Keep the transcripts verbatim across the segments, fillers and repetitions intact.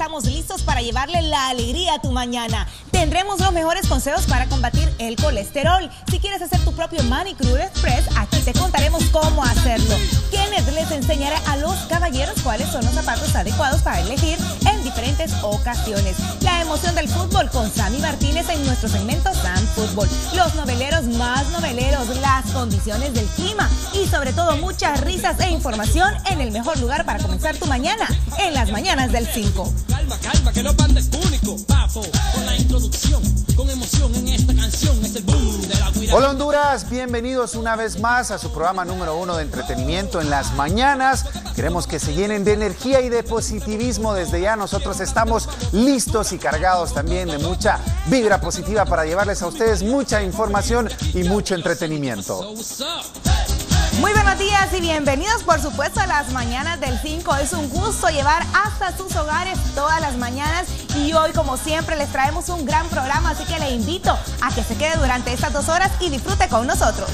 estamos listos para llevarle la alegría a tu mañana. Tendremos los mejores consejos para combatir el colesterol. Si quieres hacer tu propio manicure express, aquí te contaremos cómo hacerlo. Kenneth les enseñará a los caballeros cuáles son los zapatos adecuados para elegir en diferentes ocasiones. La emoción del fútbol con Sammy Martínez en nuestro segmento Sam Fútbol. Los noveleros más noveleros, las condiciones del clima y sobre todo muchas risas e información en el mejor lugar para comenzar tu mañana, en las mañanas del cinco. Calma, calma, que no pandes único, papo, con la introducción, con emoción en esta canción, es el boom de la guira. Hola Honduras, bienvenidos una vez más a su programa número uno de entretenimiento en las mañanas. Queremos que se llenen de energía y de positivismo. Desde ya nosotros estamos listos y cargados también de mucha vibra positiva para llevarles a ustedes mucha información y mucho entretenimiento. Muy buenos días y bienvenidos por supuesto a las mañanas del cinco. Es un gusto llevar hasta sus hogares todas las mañanas y hoy como siempre les traemos un gran programa, así que le invito a que se quede durante estas dos horas y disfrute con nosotros.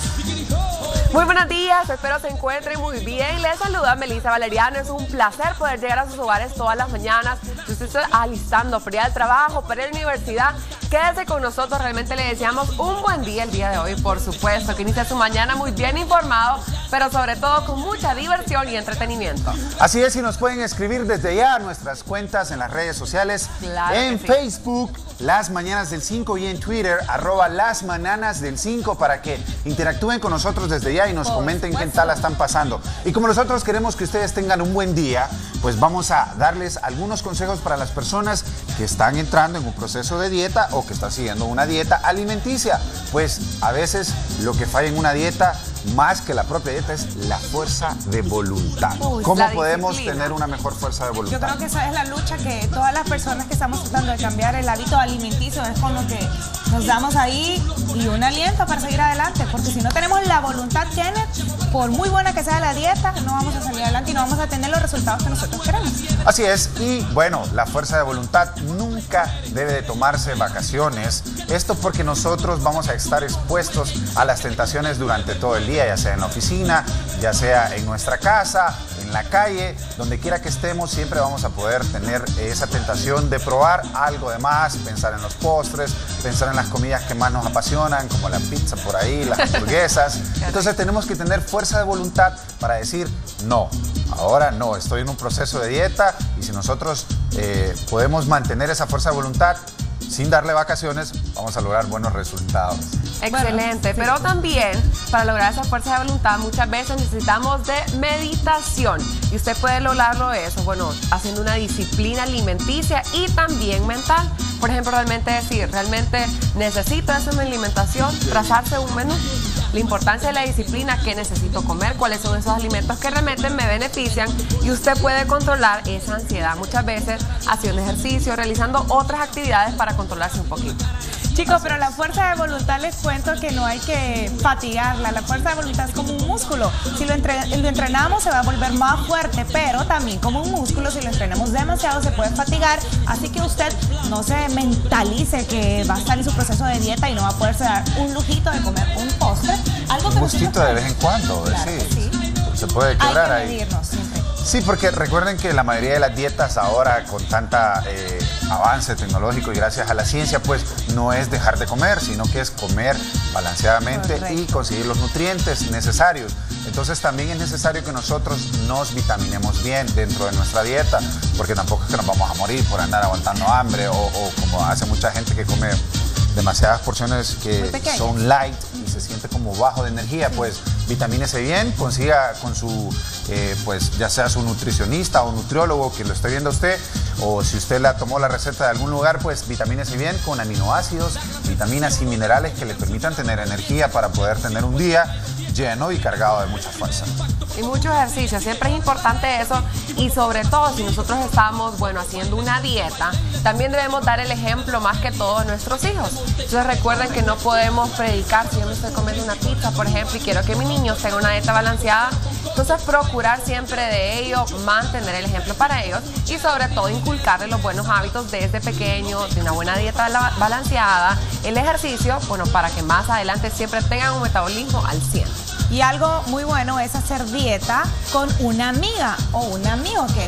Muy buenos días, espero se encuentren muy bien. Les saluda Melissa Valeriano, es un placer poder llegar a sus hogares todas las mañanas. Si usted está alistando para ir al trabajo, para ir a la universidad, quédese con nosotros, realmente le deseamos un buen día el día de hoy, por supuesto, que inicie su mañana muy bien informado, pero sobre todo con mucha diversión y entretenimiento. Así es, y nos pueden escribir desde ya a nuestras cuentas en las redes sociales, claro en sí. Facebook, Las Mañanas del cinco, y en Twitter, arroba Las Mañanas del cinco, para que interactúen con nosotros desde ya y nos Por comenten supuesto. qué tal la están pasando. Y como nosotros queremos que ustedes tengan un buen día, pues vamos a darles algunos consejos para las personas que están entrando en un proceso de dieta o que están siguiendo una dieta alimenticia. Pues a veces lo que falla en una dieta, más que la propia dieta, es la fuerza de voluntad. Uy, ¿Cómo la podemos disciplina. tener una mejor fuerza de voluntad? Yo creo que esa es la lucha que todas las personas que estamos tratando de cambiar el hábito alimenticio es con lo que nos damos ahí y un aliento para seguir adelante, porque si no tenemos la voluntad, Kenneth, por muy buena que sea la dieta, no vamos a salir adelante y no vamos a tener los resultados que nosotros queremos. Así es, y bueno, la fuerza de voluntad nunca debe de tomarse vacaciones. Esto porque nosotros vamos a estar expuestos a las tentaciones durante todo el día, ya sea en la oficina, ya sea en nuestra casa, en la calle, donde quiera que estemos, siempre vamos a poder tener esa tentación de probar algo de más, pensar en los postres, pensar en las comidas que más nos apasionan, como la pizza por ahí, las hamburguesas. Entonces tenemos que tener fuerza de voluntad para decir no. Ahora no, estoy en un proceso de dieta y si nosotros eh, podemos mantener esa fuerza de voluntad sin darle vacaciones, vamos a lograr buenos resultados. Excelente, Bueno, sí. pero también para lograr esa fuerza de voluntad muchas veces necesitamos de meditación y usted puede lograrlo eso, bueno, haciendo una disciplina alimenticia y también mental. Por ejemplo, realmente decir, realmente necesito esa alimentación, trazarse un menú. La importancia de la disciplina, qué necesito comer, cuáles son esos alimentos que realmente me benefician y usted puede controlar esa ansiedad muchas veces haciendo ejercicio, realizando otras actividades para controlarse un poquito. Chicos, pero la fuerza de voluntad les cuento que no hay que fatigarla. La fuerza de voluntad es como un músculo. Si lo, entre, lo entrenamos se va a volver más fuerte, pero también como un músculo, si lo entrenamos demasiado se puede fatigar. Así que usted no se mentalice que va a estar en su proceso de dieta y no va a poderse dar un lujito de comer un postre. Algo que Un nosotros gustito de vez podemos- en cuando, Claro sí. que sí. Se puede Hay quebrar que ahí. medirnos siempre. Sí, porque recuerden que la mayoría de las dietas ahora, con tanta eh, avance tecnológico y gracias a la ciencia, pues no es dejar de comer, sino que es comer balanceadamente Correcto. y conseguir los nutrientes necesarios. Entonces también es necesario que nosotros nos vitaminemos bien dentro de nuestra dieta, porque tampoco es que nos vamos a morir por andar aguantando hambre o, o como hace mucha gente que come demasiadas porciones Muy que pequeñas. son light y se siente como bajo de energía. Pues vitamínese bien, consiga con su, eh, pues ya sea su nutricionista o nutriólogo que lo esté viendo a usted, o si usted la tomó la receta de algún lugar, pues vitamínese bien con aminoácidos, vitaminas y minerales que le permitan tener energía para poder tener un día lleno y cargado de mucha fuerza. Y mucho ejercicio, siempre es importante eso y sobre todo si nosotros estamos, bueno, haciendo una dieta, también debemos dar el ejemplo más que todo a nuestros hijos. Entonces recuerden que no podemos predicar, si yo me estoy comiendo una pizza, por ejemplo, y quiero que mi niño tenga una dieta balanceada, entonces procurar siempre de ello, mantener el ejemplo para ellos y sobre todo inculcarle los buenos hábitos desde pequeño, de una buena dieta balanceada, el ejercicio, bueno, para que más adelante siempre tengan un metabolismo al cien. Y algo muy bueno es hacer dieta con una amiga o un amigo, Kenneth.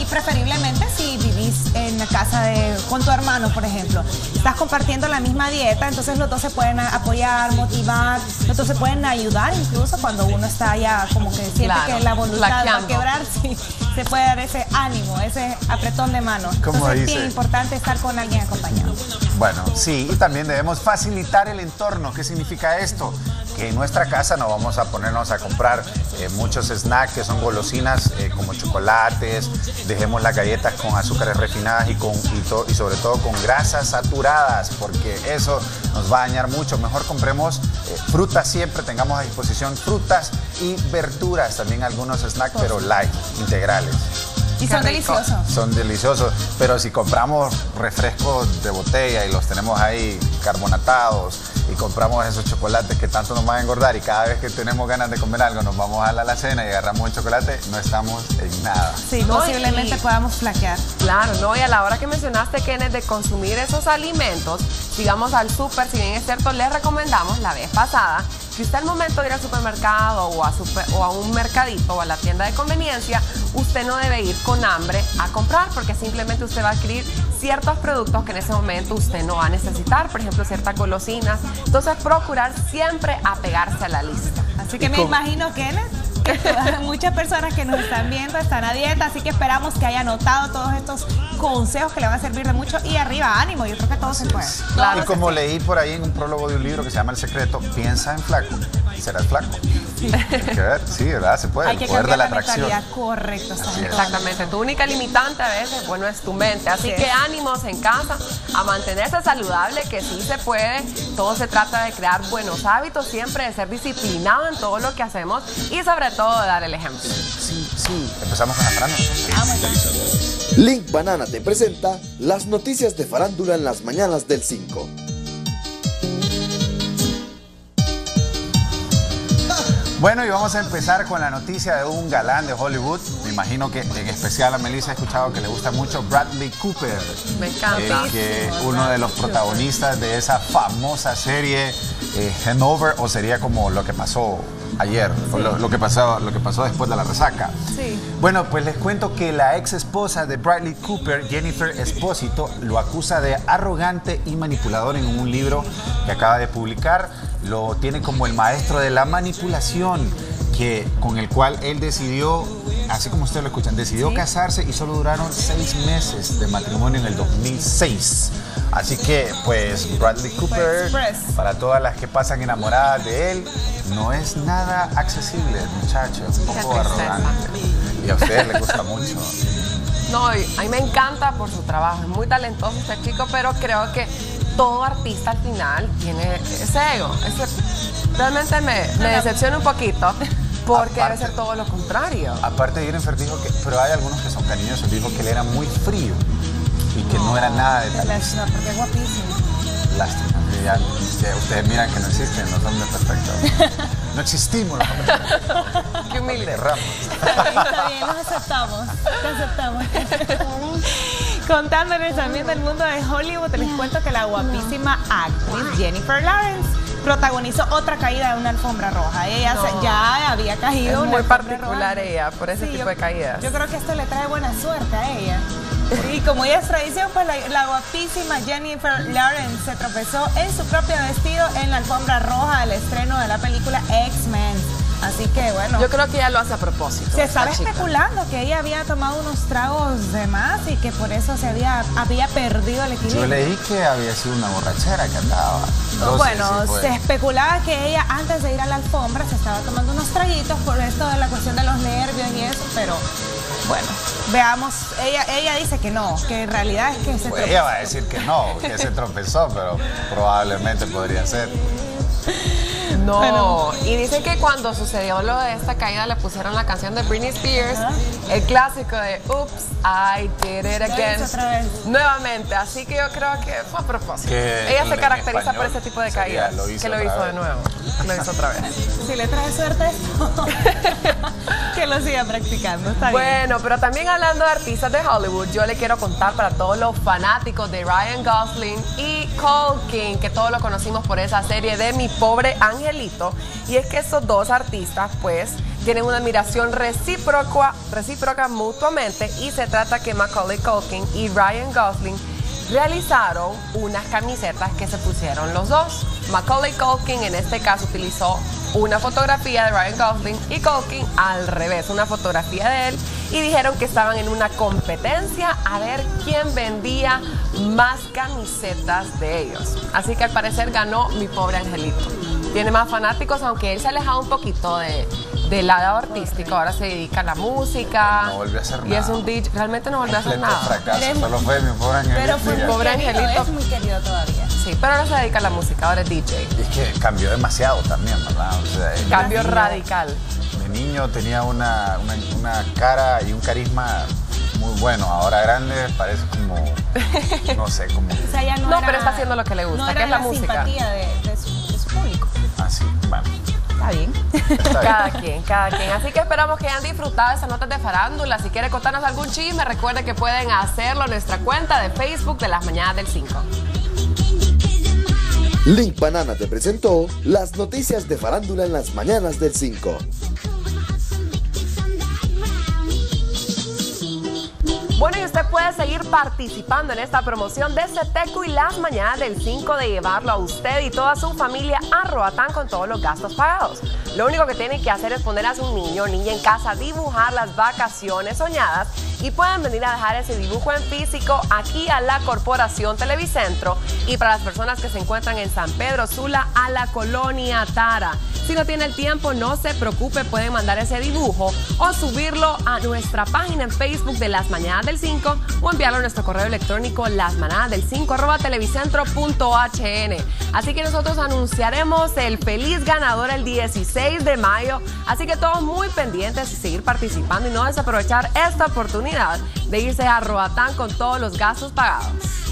Y preferiblemente si vivís en la casa de, con tu hermano, por ejemplo, estás compartiendo la misma dieta, entonces los dos se pueden apoyar, motivar, los dos se pueden ayudar incluso cuando uno está ya como que siente Claro, que la voluntad va a flaqueando. quebrar, sí, se puede dar ese ánimo, ese apretón de mano. ¿Cómo Entonces es dice? bien importante estar con alguien acompañado. Bueno, sí, y también debemos facilitar el entorno. ¿Qué significa esto? Que en nuestra casa no vamos a ponernos a comprar eh, muchos snacks que son golosinas eh, como chocolates, dejemos las galletas con azúcares refinadas y, con, y, to- y sobre todo con grasas saturadas, porque eso nos va a dañar mucho. Mejor compremos eh, frutas siempre, tengamos a disposición frutas y verduras, también algunos snacks, pero light, integrales. Y Qué son rico. deliciosos. Son deliciosos, pero si compramos refrescos de botella y los tenemos ahí carbonatados y compramos esos chocolates que tanto nos van a engordar y cada vez que tenemos ganas de comer algo nos vamos a la alacena y agarramos el chocolate, no estamos en nada. Sí, No, posiblemente y- podamos flaquear. Claro, no, y a la hora que mencionaste, Kenneth, de consumir esos alimentos, digamos al súper, si bien es cierto, les recomendamos la vez pasada, que usted al momento de ir al supermercado o a, super- o a un mercadito o a la tienda de conveniencia, usted no debe ir con hambre a comprar, porque simplemente usted va a adquirir ciertos productos que en ese momento usted no va a necesitar, por ejemplo, ciertas golosinas. Entonces, procurar siempre apegarse a la lista. Así que Y me con- imagino, Kenneth, que todas- muchas personas que nos están viendo están a dieta, así que esperamos que haya anotado todos estos consejos que le van a servir de mucho. Y arriba, ánimo, yo creo que todo se puede. Claro Y que como sí. leí por ahí en un prólogo de un libro que se llama El Secreto, piensa en flaco y serás flaco. Hay que ver, sí, ¿verdad? Se puede. Hay El que poder de cambiar la la atracción. mentalidad, correcto. estás en es. toda la Exactamente, tu única limitante a veces, bueno, es tu mente. Así Así que es. ánimos en casa a mantenerse saludable, que sí se puede. Todo se trata de crear buenos hábitos, siempre de ser disciplinado en todo lo que hacemos y sobre todo de dar el ejemplo. Sí, sí. Empezamos con la franja. Link Banana te presenta las noticias de farándula en las mañanas del cinco. Bueno, y vamos a empezar con la noticia de un galán de Hollywood. Me imagino que en especial a Melissa he escuchado que le gusta mucho Bradley Cooper. Me encanta. Eh, que uno de los protagonistas de esa famosa serie eh, Hangover, o sería como lo que pasó ayer, o lo, lo que pasó, lo que pasó después de la resaca. Sí. Bueno, pues les cuento que la ex esposa de Bradley Cooper, Jennifer Esposito, lo acusa de arrogante y manipulador en un libro que acaba de publicar. Lo tiene como el maestro de la manipulación, que, con el cual él decidió, así como ustedes lo escuchan, decidió Sí. casarse y solo duraron seis meses de matrimonio en el dos mil seis. Así que, pues, Bradley Cooper, Express. para todas las que pasan enamoradas de él, no es nada accesible, muchacho, es un Qué poco tristeza. arrogante. Y a ustedes les gusta mucho. No, y a mí me encanta por su trabajo, es muy talentoso este chico, pero creo que todo artista al final tiene ese ego. Ese- realmente me, me decepciona un poquito, porque Aparte- debe ser todo lo contrario. Aparte, Jennifer dijo que, pero hay algunos que son cariñosos, dijo que él era muy frío y que no era nada de tal. Lástima, porque es guapísimo. Lástima, que ya, que ustedes miran que no existen los hombres perfectos. No existimos los hombres perfectos. Qué humilde. Erramos. Está bien, nos aceptamos. Te aceptamos. Contándoles también del mundo de Hollywood, les cuento que la guapísima actriz Jennifer Lawrence protagonizó otra caída de una alfombra roja. Ella se- No. ya había caído Es en una muy alfombra particular roja. ella, por ese Sí, tipo yo- de caídas. Yo creo que esto le trae buena suerte a ella. Y como ya es tradición, pues la, la guapísima Jennifer Lawrence se tropezó en su propio vestido en la alfombra roja del estreno de la película X-Men. Así que bueno. Yo creo que ella lo hace a propósito. Se esta estaba chica. especulando que ella había tomado unos tragos de más y que por eso se había, había perdido el equilibrio. Yo leí que había sido una borrachera que andaba. No sé Bueno, si fue. se especulaba que ella antes de ir a la alfombra se estaba tomando unos traguitos por esto de la cuestión de los nervios y eso, pero bueno, veamos, ella, ella dice que no, que en realidad es que se Pues tropezó. ella va a decir que no, que se tropezó, pero probablemente podría ser. No, Bueno. y dicen que cuando sucedió lo de esta caída le pusieron la canción de Britney Spears, el clásico de Oops, I did it Lo again. hizo otra vez. Nuevamente, así que yo creo que fue a propósito. Que Ella en se caracteriza español por ese tipo de sería, caídas. lo hizo que lo otra hizo de vez. nuevo. Lo hizo otra vez. Si le trae suerte esto, que lo siga practicando, está bien. Bueno, pero también hablando de artistas de Hollywood, yo le quiero contar para todos los fanáticos de Ryan Gosling y Cole King, que todos lo conocimos por esa serie de Mi Pobre Angelito, y es que estos dos artistas, pues, tienen una admiración recíproca, recíproca mutuamente, y se trata que Macaulay Culkin y Ryan Gosling realizaron unas camisetas que se pusieron los dos. Macaulay Culkin en este caso utilizó una fotografía de Ryan Gosling y Culkin al revés, una fotografía de él, y dijeron que estaban en una competencia a ver quién vendía más camisetas de ellos. Así que al parecer ganó Mi Pobre Angelito. Tiene más fanáticos, aunque él se ha alejado un poquito de, del lado artístico. Ahora se dedica a la música. No volvió a hacer y nada. es un D J. Realmente no volvió a hacer nada. Fracaso. Solo fue Mi Pobre Angelito. Pero fue ya. muy Pobre querido, Angelito. es muy querido todavía. Sí, pero ahora se dedica a la música, ahora es D J. Y es que cambió demasiado también, ¿verdad? O sea, el Cambio niño, radical. De niño tenía una, una, una cara y un carisma muy bueno. Ahora grande parece como, no sé, como... O sea, ya no, No, era- pero está haciendo lo que le gusta, no que era es la música. simpatía de, de su, de su público. así, bueno. Está bien. Está bien. Cada quien, cada quien. Así que esperamos que hayan disfrutado de esas notas de farándula. Si quiere contarnos algún chisme, recuerde que pueden hacerlo en nuestra cuenta de Facebook de Las Mañanas del cinco. Link Banana te presentó las noticias de farándula en las mañanas del cinco. Bueno, y usted puede seguir participando en esta promoción de Seteco y Las Mañanas del cinco, de llevarlo a usted y toda su familia a Roatán con todos los gastos pagados. Lo único que tiene que hacer es poner a su niño o niña en casa a dibujar las vacaciones soñadas, y pueden venir a dejar ese dibujo en físico aquí a la Corporación Televicentro, y para las personas que se encuentran en San Pedro Sula, a la Colonia Tara. Si no tiene el tiempo, no se preocupe, pueden mandar ese dibujo o subirlo a nuestra página en Facebook de Las Mañanas del cinco, o enviarlo a nuestro correo electrónico lasmanadasdel cinco arroba televicentro punto h n. Así que nosotros anunciaremos el feliz ganador el dieciséis de mayo, así que todos muy pendientes y seguir participando y no desaprovechar esta oportunidad de irse a Roatán con todos los gastos pagados.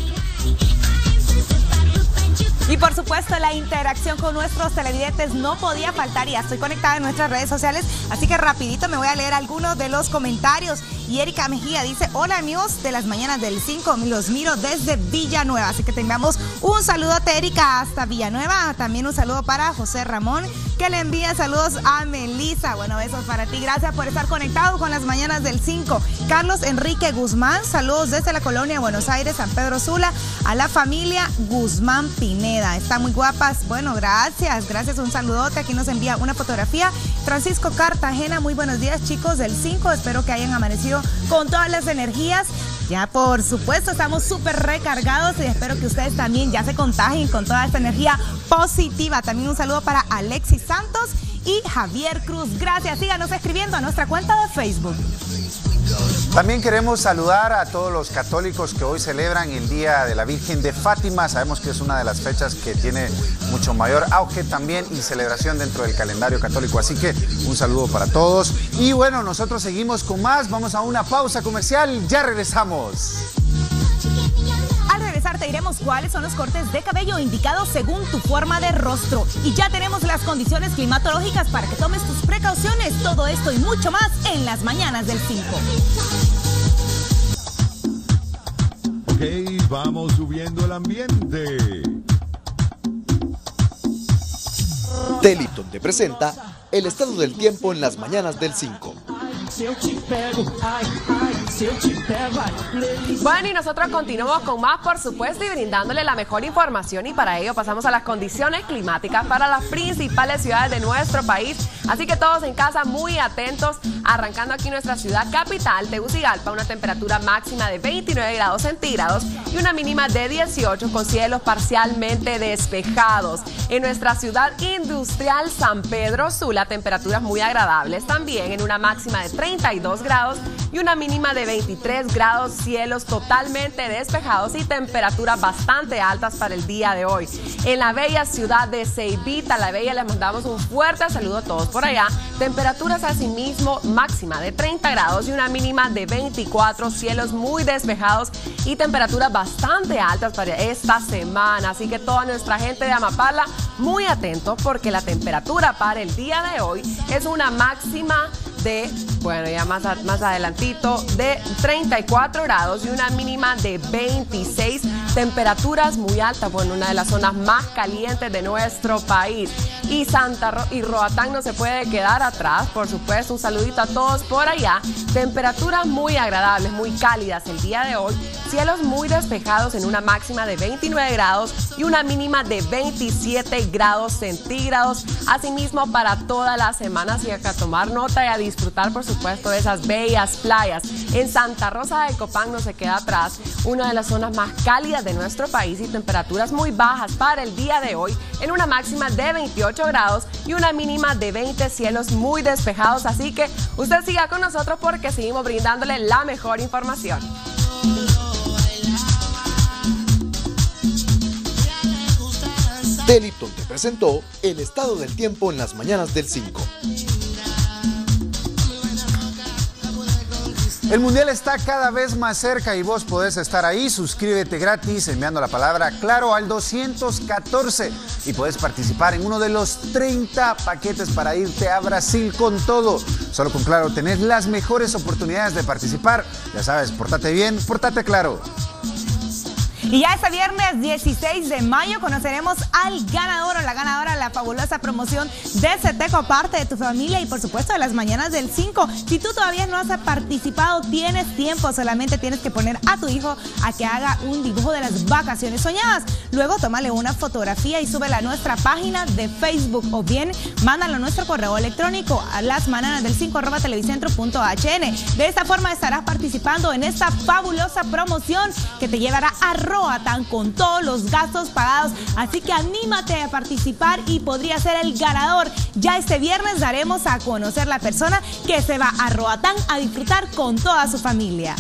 Y por supuesto, la interacción con nuestros televidentes no podía faltar, y ya estoy conectada en nuestras redes sociales, así que rapidito me voy a leer algunos de los comentarios. Y Erika Mejía dice: hola amigos de Las Mañanas del cinco, los miro desde Villanueva, así que te enviamos un saludote, Erika, hasta Villanueva. También un saludo para José Ramón, que le envía saludos a Melissa. Bueno, besos para ti, gracias por estar conectado con Las Mañanas del cinco. Carlos Enrique Guzmán, saludos desde la colonia Buenos Aires, San Pedro Sula, a la familia Guzmán Pineda. Están muy guapas. Bueno, gracias, gracias, un saludote. Aquí nos envía una fotografía Francisco Cartagena. Muy buenos días, chicos del cinco, espero que hayan amanecido con todas las energías. Ya por supuesto estamos súper recargados, y espero que ustedes también ya se contagien con toda esta energía positiva. También un saludo para Alexis Santos y Javier Cruz. Gracias, síganos escribiendo a nuestra cuenta de Facebook. También queremos saludar a todos los católicos que hoy celebran el Día de la Virgen de Fátima. Sabemos que es una de las fechas que tiene mucho mayor auge también y celebración dentro del calendario católico. Así que un saludo para todos. Y bueno, nosotros seguimos con más. Vamos a una pausa comercial. Ya regresamos. Al regresar te diremos cuáles son los cortes de cabello indicados según tu forma de rostro. Y ya tenemos las condiciones climatológicas para que tomes tus precauciones. Todo esto y mucho más en Las Mañanas del cinco. Ok, vamos subiendo el ambiente. Teliton te presenta el estado del tiempo en Las Mañanas del cinco. Bueno, y nosotros continuamos con más, por supuesto, y brindándole la mejor información, y para ello pasamos a las condiciones climáticas para las principales ciudades de nuestro país. Así que todos en casa muy atentos, arrancando aquí nuestra ciudad capital, Tegucigalpa, una temperatura máxima de veintinueve grados centígrados y una mínima de dieciocho, con cielos parcialmente despejados. En nuestra ciudad industrial San Pedro Sula, temperaturas muy agradables también, en una máxima de treinta y dos grados y una mínima de veintitrés grados, cielos totalmente despejados y temperaturas bastante altas para el día de hoy. En la bella ciudad de Ceibita, la Bella, les mandamos un fuerte saludo a todos por allá. Temperaturas asimismo máxima de treinta grados y una mínima de veinticuatro, cielos muy despejados y temperaturas bastante altas para esta semana. Así que toda nuestra gente de Amapala, muy atentos, porque la temperatura para el día de hoy es una máxima de, bueno, ya más, a, más adelantito, de treinta y cuatro grados y una mínima de veintiséis, temperaturas muy altas, bueno, una de las zonas más calientes de nuestro país. y Santa Ro y Roatán no se puede quedar atrás, por supuesto. Un saludito a todos por allá. Temperaturas muy agradables, muy cálidas el día de hoy. Cielos muy despejados en una máxima de veintinueve grados y una mínima de veintisiete grados centígrados. Asimismo, para toda la semana, así que a tomar nota y a disfrutar, por supuesto, de esas bellas playas. En Santa Rosa de Copán no se queda atrás, una de las zonas más cálidas de nuestro país, y temperaturas muy bajas para el día de hoy en una máxima de veintiocho grados y una mínima de veinte, cielos muy despejados. Así que usted siga con nosotros porque seguimos brindándole la mejor información. Telipton te presentó el estado del tiempo en las mañanas del cinco. El Mundial está cada vez más cerca y vos podés estar ahí. Suscríbete gratis enviando la palabra Claro al doscientos catorce y podés participar en uno de los treinta paquetes para irte a Brasil con todo. Solo con Claro tenés las mejores oportunidades de participar. Ya sabes, portate bien, portate claro. Y ya este viernes dieciséis de mayo conoceremos al ganador o la ganadora de la fabulosa promoción de Ceteco, parte de tu familia y por supuesto de las mañanas del cinco. Si tú todavía no has participado, tienes tiempo, solamente tienes que poner a tu hijo a que haga un dibujo de las vacaciones soñadas. Luego tómale una fotografía y súbela a nuestra página de Facebook o bien mándalo a nuestro correo electrónico a lasmananasdelcinco arroba televicentro punto h n. De esta forma estarás participando en esta fabulosa promoción que te llevará a Roatán con todos los gastos pagados, así que anímate a participar y podría ser el ganador. Ya este viernes daremos a conocer la persona que se va a Roatán a disfrutar con toda su familia.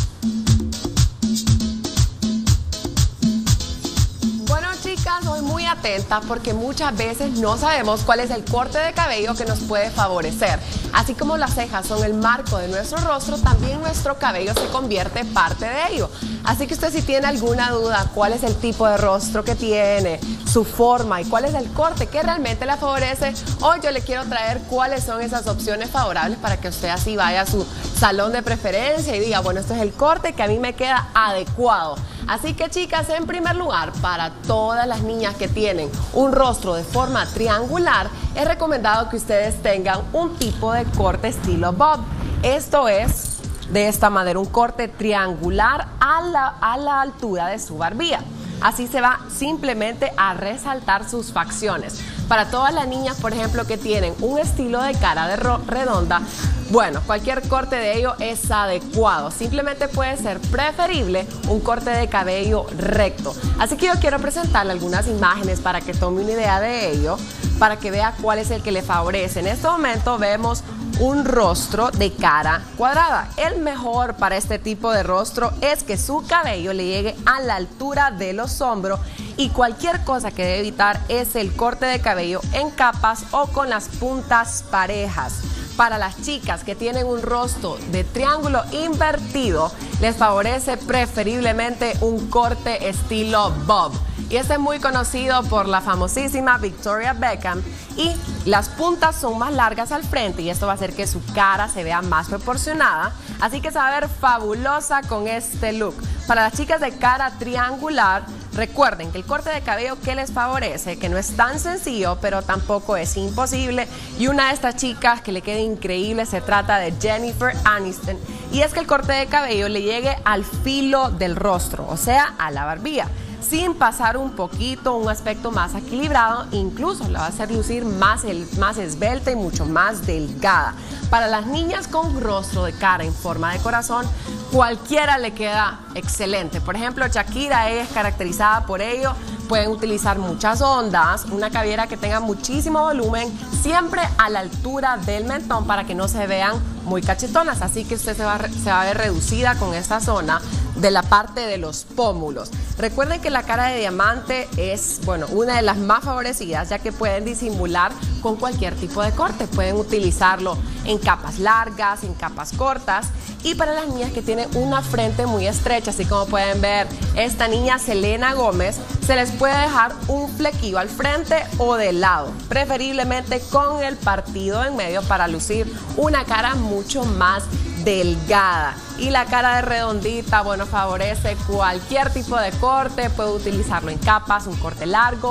Bueno, chicas, soy muy atenta porque muchas veces no sabemos cuál es el corte de cabello que nos puede favorecer. Así como las cejas son el marco de nuestro rostro, también nuestro cabello se convierte parte de ello. Así que usted, si tiene alguna duda, cuál es el tipo de rostro que tiene, su forma y cuál es el corte que realmente la favorece, hoy yo le quiero traer cuáles son esas opciones favorables para que usted así vaya a su salón de preferencia y diga, bueno, este es el corte que a mí me queda adecuado. Así que, chicas, en primer lugar, para todas las niñas que tienen un rostro de forma triangular, es recomendado que ustedes tengan un tipo de corte estilo bob. Esto es de esta manera, un corte triangular a la, a la altura de su barbilla. Así se va simplemente a resaltar sus facciones. Para todas las niñas, por ejemplo, que tienen un estilo de cara de redonda, bueno, cualquier corte de ello es adecuado. Simplemente puede ser preferible un corte de cabello recto. Así que yo quiero presentarle algunas imágenes para que tome una idea de ello, para que vea cuál es el que le favorece. En este momento vemos un rostro de cara cuadrada. El mejor para este tipo de rostro es que su cabello le llegue a la altura de los hombros, y cualquier cosa que debe evitar es el corte de cabello en capas o con las puntas parejas. Para las chicas que tienen un rostro de triángulo invertido, les favorece preferiblemente un corte estilo bob. Y este es muy conocido por la famosísima Victoria Beckham, y las puntas son más largas al frente y esto va a hacer que su cara se vea más proporcionada, así que se va a ver fabulosa con este look. Para las chicas de cara triangular, recuerden que el corte de cabello que les favorece, que no es tan sencillo, pero tampoco es imposible, y una de estas chicas que le quede increíble se trata de Jennifer Aniston, y es que el corte de cabello le llegue al filo del rostro, o sea, a la barbilla, sin pasar un poquito, un aspecto más equilibrado, incluso la va a hacer lucir más, el, más esbelta y mucho más delgada. Para las niñas con rostro de cara en forma de corazón, cualquiera le queda excelente. Por ejemplo, Shakira es caracterizada por ello. Pueden utilizar muchas ondas, una cabellera que tenga muchísimo volumen, siempre a la altura del mentón para que no se vean muy cachetonas. Así que usted se va, se va a ver reducida con esta zona de la parte de los pómulos. Recuerden que la cara de diamante es, bueno, una de las más favorecidas, ya que pueden disimular con cualquier tipo de corte. Pueden utilizarlo en capas largas, en capas cortas, y para las niñas que tienen una frente muy estrecha, así como pueden ver esta niña Selena Gómez, se les puede dejar un flequillo al frente o de lado, preferiblemente con el partido en medio para lucir una cara mucho más delgada. Y la cara de redondita, bueno, favorece cualquier tipo de corte. Puede utilizarlo en capas, un corte largo,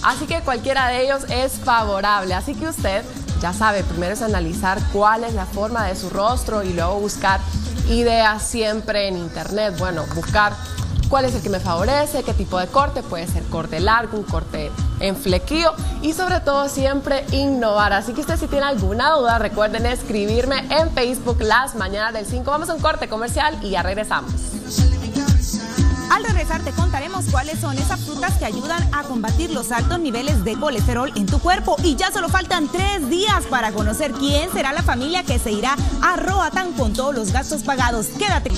Así que cualquiera de ellos es favorable. Así que usted ya sabe, primero es analizar cuál es la forma de su rostro y luego buscar ideas siempre en internet. Bueno, buscar cuál es el que me favorece, qué tipo de corte, puede ser corte largo, un corte en flequillo y sobre todo siempre innovar. Así que usted si tiene alguna duda, recuerden escribirme en Facebook Las Mañanas del cinco. Vamos a un corte comercial y ya regresamos. Al regresar te contaremos cuáles son esas frutas que ayudan a combatir los altos niveles de colesterol en tu cuerpo. Y ya solo faltan tres días para conocer quién será la familia que se irá a Roatán con todos los gastos pagados. Quédate.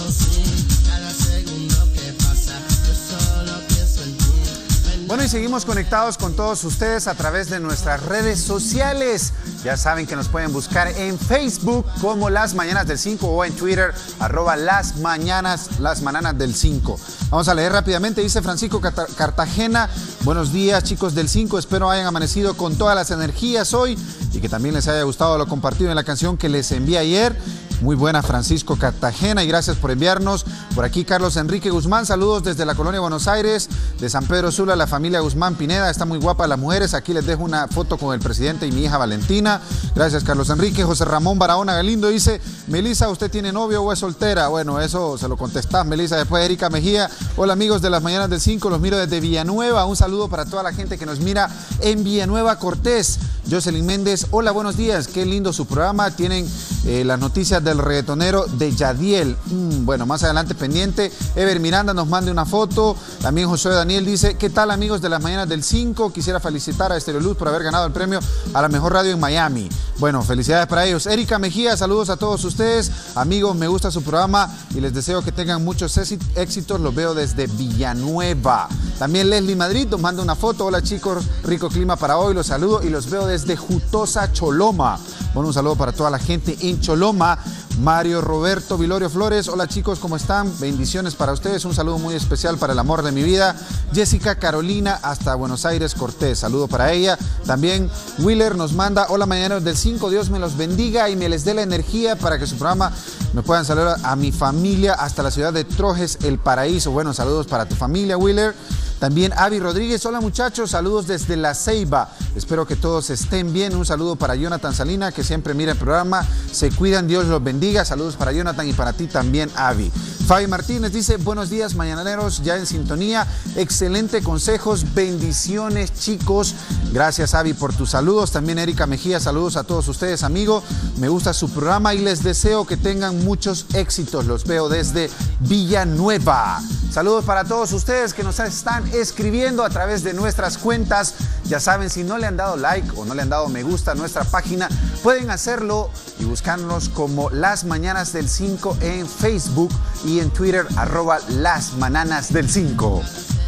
Bueno, y seguimos conectados con todos ustedes a través de nuestras redes sociales. Ya saben que nos pueden buscar en Facebook como Las Mañanas del cinco o en Twitter, arroba Las Mañanas, Las Mañanas del cinco. Vamos a leer rápidamente, dice Francisco Cartagena. Buenos días, chicos del cinco, espero hayan amanecido con todas las energías hoy y que también les haya gustado lo compartido en la canción que les envié ayer. Muy buena, Francisco Cartagena, y gracias por enviarnos. Por aquí Carlos Enrique Guzmán, saludos desde la colonia Buenos Aires, de San Pedro Sula, la familia Guzmán Pineda, está muy guapa las mujeres. Aquí les dejo una foto con el presidente y mi hija Valentina. Gracias, Carlos Enrique. José Ramón Barahona Galindo dice, Melissa, ¿usted tiene novio o es soltera? Bueno, eso se lo contestás, Melissa. Después Erika Mejía, hola amigos de Las Mañanas del cinco, los miro desde Villanueva. Un saludo para toda la gente que nos mira en Villanueva Cortés. Jocelyn Méndez, hola, buenos días, qué lindo su programa. Tienen eh, las noticias del reggaetonero de Yadiel. Mm, bueno, más adelante pendiente. Ever Miranda nos manda una foto. También José Daniel dice, ¿qué tal amigos de Las Mañanas del cinco? Quisiera felicitar a Estereoluz por haber ganado el premio a la mejor radio en Miami. Bueno, felicidades para ellos. Erika Mejía, saludos a todos ustedes. Amigos, me gusta su programa y les deseo que tengan muchos éxitos. Los veo desde Villanueva. También Leslie Madrid nos manda una foto. Hola chicos, rico clima para hoy. Los saludo y los veo desde Jutosa, Choloma. Bueno, un saludo para toda la gente en Choloma. Mario Roberto Vilorio Flores, hola chicos, ¿cómo están? Bendiciones para ustedes, un saludo muy especial para el amor de mi vida. Jessica Carolina, hasta Buenos Aires, Cortés, saludo para ella. También Wheeler nos manda, hola mañaneros del cinco, Dios me los bendiga y me les dé la energía para que su programa me puedan saludar a mi familia hasta la ciudad de Trojes, El Paraíso. Bueno, saludos para tu familia, Wheeler. También Avi Rodríguez, hola muchachos, saludos desde La Ceiba. Espero que todos estén bien. Un saludo para Jonathan Salina, que siempre mira el programa. Se cuidan, Dios los bendiga. Saludos para Jonathan y para ti también, Avi. Fabi Martínez dice, buenos días mañaneros, ya en sintonía. Excelente consejos, bendiciones chicos. Gracias Avi por tus saludos. También Erika Mejía, saludos a todos ustedes, amigo. Me gusta su programa y les deseo que tengan muchos éxitos. Los veo desde Villanueva. Saludos para todos ustedes que nos están escribiendo a través de nuestras cuentas. Ya saben, si no le han dado like o no le han dado me gusta a nuestra página, pueden hacerlo y buscarnos como Las Mañanas del cinco en Facebook y en Twitter, arroba Las Mañanas del cinco.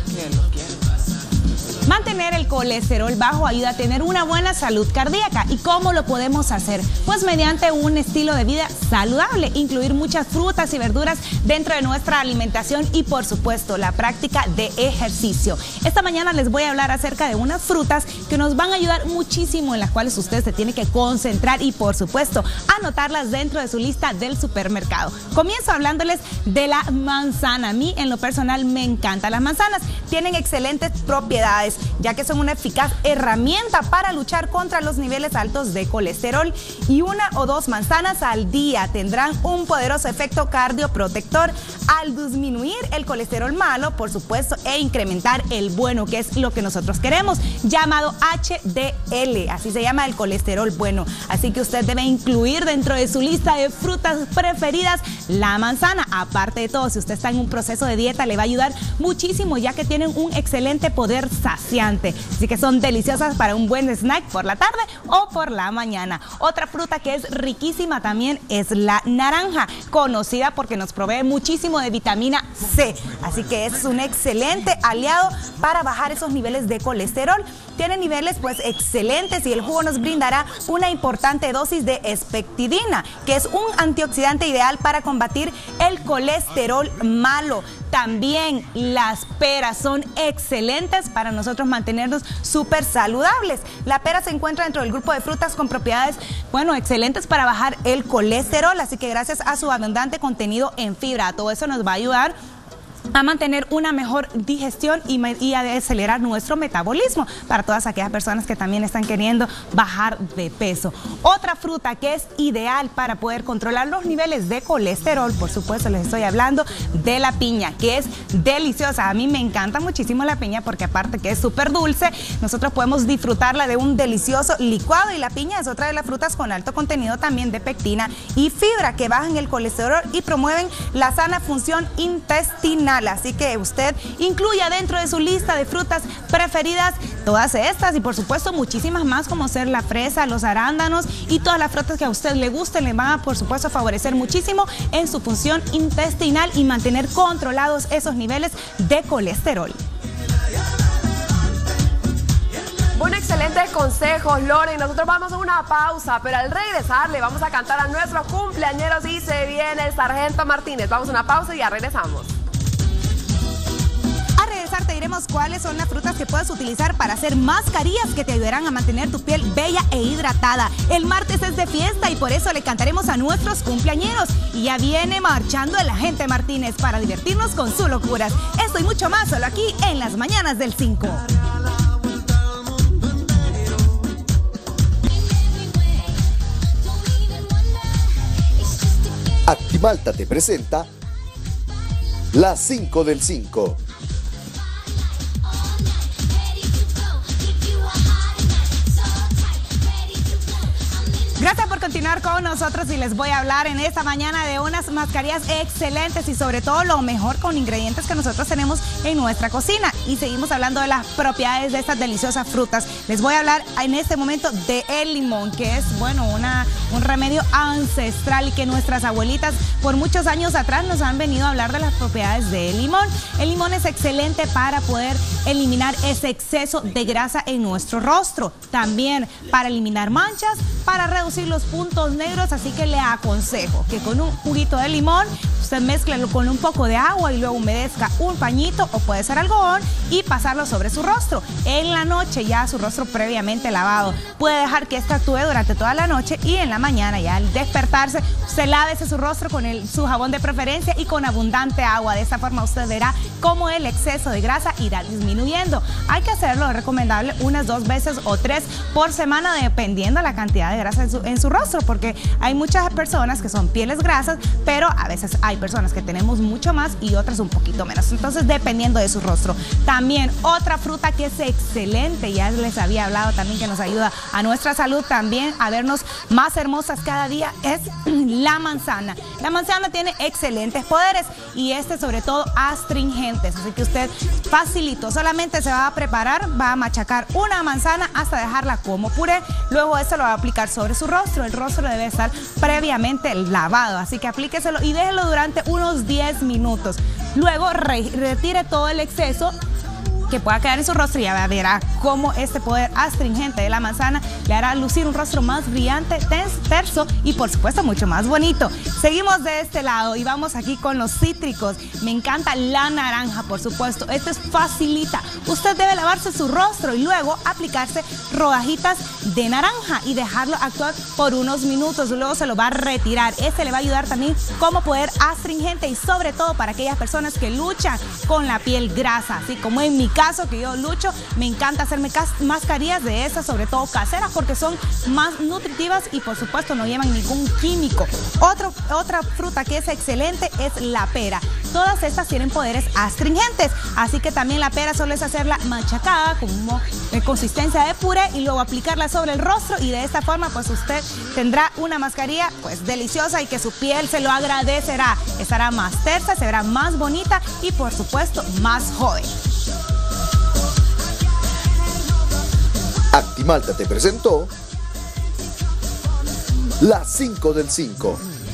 Mantener el colesterol bajo ayuda a tener una buena salud cardíaca. ¿Y cómo lo podemos hacer? Pues mediante un estilo de vida saludable, incluir muchas frutas y verduras dentro de nuestra alimentación y por supuesto la práctica de ejercicio. Esta mañana les voy a hablar acerca de unas frutas que nos van a ayudar muchísimo, en las cuales usted se tiene que concentrar y por supuesto anotarlas dentro de su lista del supermercado. Comienzo hablándoles de la manzana. A mí en lo personal me encantan las manzanas. Tienen excelentes propiedades, ya que son una eficaz herramienta para luchar contra los niveles altos de colesterol, y una o dos manzanas al día tendrán un poderoso efecto cardioprotector al disminuir el colesterol malo, por supuesto, e incrementar el bueno, que es lo que nosotros queremos, llamado H D L, así se llama el colesterol bueno. Así que usted debe incluir dentro de su lista de frutas preferidas la manzana. Aparte de todo, si usted está en un proceso de dieta, le va a ayudar muchísimo, ya que tienen un excelente poder saciante. Así que son deliciosas para un buen snack por la tarde o por la mañana. Otra fruta que es riquísima también es la naranja, conocida porque nos provee muchísimo de vitamina C. Así que es un excelente aliado para bajar esos niveles de colesterol. Tiene niveles pues excelentes y el jugo nos brindará una importante dosis de espectidina, que es un antioxidante ideal para combatir el colesterol malo. También las peras son excelentes para nosotros mantenernos súper saludables. La pera se encuentra dentro del grupo de frutas con propiedades, bueno, excelentes para bajar el colesterol, así que gracias a su abundante contenido en fibra, todo eso nos va a ayudar a mantener una mejor digestión y, y a acelerar nuestro metabolismo para todas aquellas personas que también están queriendo bajar de peso. Otra fruta que es ideal para poder controlar los niveles de colesterol, por supuesto les estoy hablando de la piña, que es deliciosa. A mí me encanta muchísimo la piña porque aparte que es súper dulce, nosotros podemos disfrutarla de un delicioso licuado, y la piña es otra de las frutas con alto contenido también de pectina y fibra que bajan el colesterol y promueven la sana función intestinal. Así que usted incluya dentro de su lista de frutas preferidas todas estas y por supuesto muchísimas más, como ser la fresa, los arándanos y todas las frutas que a usted le gusten. Le van a por supuesto favorecer muchísimo en su función intestinal y mantener controlados esos niveles de colesterol. Bueno, excelentes consejos, Loren. Nosotros vamos a una pausa, pero al regresar le vamos a cantar a nuestros cumpleañeros y se viene el Sargento Martínez. Vamos a una pausa y ya regresamos. A regresar te diremos cuáles son las frutas que puedes utilizar para hacer mascarillas que te ayudarán a mantener tu piel bella e hidratada. El martes es de fiesta y por eso le cantaremos a nuestros cumpleañeros. Y ya viene marchando el Agente Martínez para divertirnos con sus locuras. Esto y mucho más solo aquí en las mañanas del cinco. Actimalta te presenta las cinco del cinco. Gracias por continuar con nosotros y les voy a hablar en esta mañana de unas mascarillas excelentes y sobre todo lo mejor con ingredientes que nosotros tenemos en nuestra cocina. Y seguimos hablando de las propiedades de estas deliciosas frutas. Les voy a hablar en este momento de el limón, que es, bueno, una, un remedio ancestral y que nuestras abuelitas por muchos años atrás nos han venido a hablar de las propiedades del limón. El limón es excelente para poder eliminar ese exceso de grasa en nuestro rostro. También para eliminar manchas, para reducir los puntos negros, así que le aconsejo que con un juguito de limón usted mezclelo con un poco de agua y luego humedezca un pañito o puede ser algodón y pasarlo sobre su rostro. En la noche ya su rostro previamente lavado. Puede dejar que esta actúe durante toda la noche y en la mañana ya al despertarse usted lávese su rostro con el, su jabón de preferencia y con abundante agua. De esta forma usted verá cómo el exceso de grasa irá disminuyendo. Hay que hacerlo, es recomendable unas dos veces o tres por semana dependiendo la cantidad de grasa en su, en su rostro, porque hay muchas personas que son pieles grasas, pero a veces hay personas que tenemos mucho más y otras un poquito menos, entonces dependiendo de su rostro. También otra fruta que es excelente, ya les había hablado también, que nos ayuda a nuestra salud también a vernos más hermosas cada día, es la manzana. La manzana tiene excelentes poderes y este sobre todo astringentes, así que usted facilito, solamente se va a preparar, va a machacar una manzana hasta dejarla como puré, luego eso lo va a aplicar sobre su rostro. El rostro debe estar previamente lavado, así que aplíqueselo y déjelo durante unos diez minutos. Luego re retire todo el exceso que pueda quedar en su rostro y ya verá cómo este poder astringente de la manzana le hará lucir un rostro más brillante, terso y por supuesto mucho más bonito. Seguimos de este lado y vamos aquí con los cítricos. Me encanta la naranja, por supuesto. Esto es facilita. Usted debe lavarse su rostro y luego aplicarse rodajitas de naranja y dejarlo actuar por unos minutos. Luego se lo va a retirar. Este le va a ayudar también como poder astringente y sobre todo para aquellas personas que luchan con la piel grasa, así como en mi caso. caso que yo lucho, me encanta hacerme mascarillas de esas, sobre todo caseras, porque son más nutritivas y por supuesto no llevan ningún químico. Otro, otra fruta que es excelente es la pera. Todas estas tienen poderes astringentes, así que también la pera solo es hacerla machacada como de consistencia de puré y luego aplicarla sobre el rostro y de esta forma pues usted tendrá una mascarilla pues deliciosa y que su piel se lo agradecerá. Estará más tersa, se verá más bonita y por supuesto más joven. Actimalta te presentó las cinco del cinco.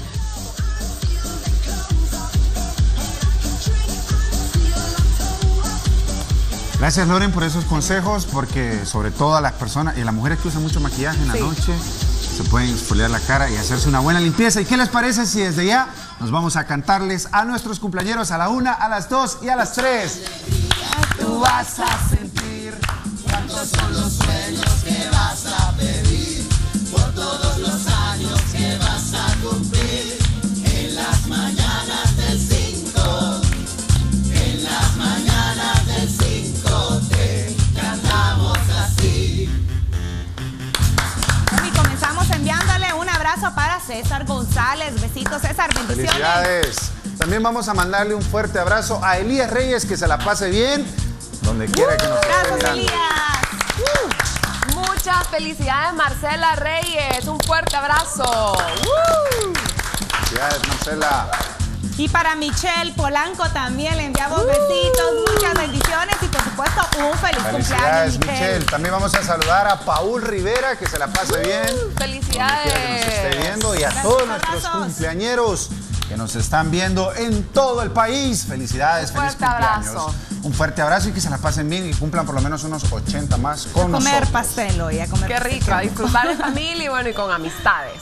Gracias, Loren, por esos consejos, porque sobre todo a las personas y a las mujeres que usan mucho maquillaje en la sí. noche se pueden exfoliar la cara y hacerse una buena limpieza. ¿Y qué les parece si desde ya nos vamos a cantarles a nuestros cumpleañeros a la una, a las dos y a las tres? Tú vas a sentir cuántos son los sueños que vas a pedir por todos los años que vas a cumplir en las mañanas del cinco, en César González. Besitos, César, bendiciones. Felicidades. También vamos a mandarle un fuerte abrazo a Elías Reyes, que se la pase bien, donde quiera que nos esté Gracias, mirando. Elías. Uh, muchas felicidades, Marcela Reyes. Un fuerte abrazo. Uh. Felicidades, Marcela. Y para Michelle Polanco también le enviamos besitos, muchas bendiciones y por supuesto un feliz Felicidades, cumpleaños, Michelle. También vamos a saludar a Paul Rivera, que se la pase bien. Felicidades. Donde quiera que nos esté viendo, y a Gracias, todos nuestros abrazos. cumpleañeros que nos están viendo en todo el país. Felicidades, Un feliz fuerte cumpleaños. abrazo. Un fuerte abrazo y que se la pasen bien y cumplan por lo menos unos ochenta más A con comer nosotros. pastel hoy, a comer Qué pastel. rico, a disfrutar en familia y bueno, y con amistades.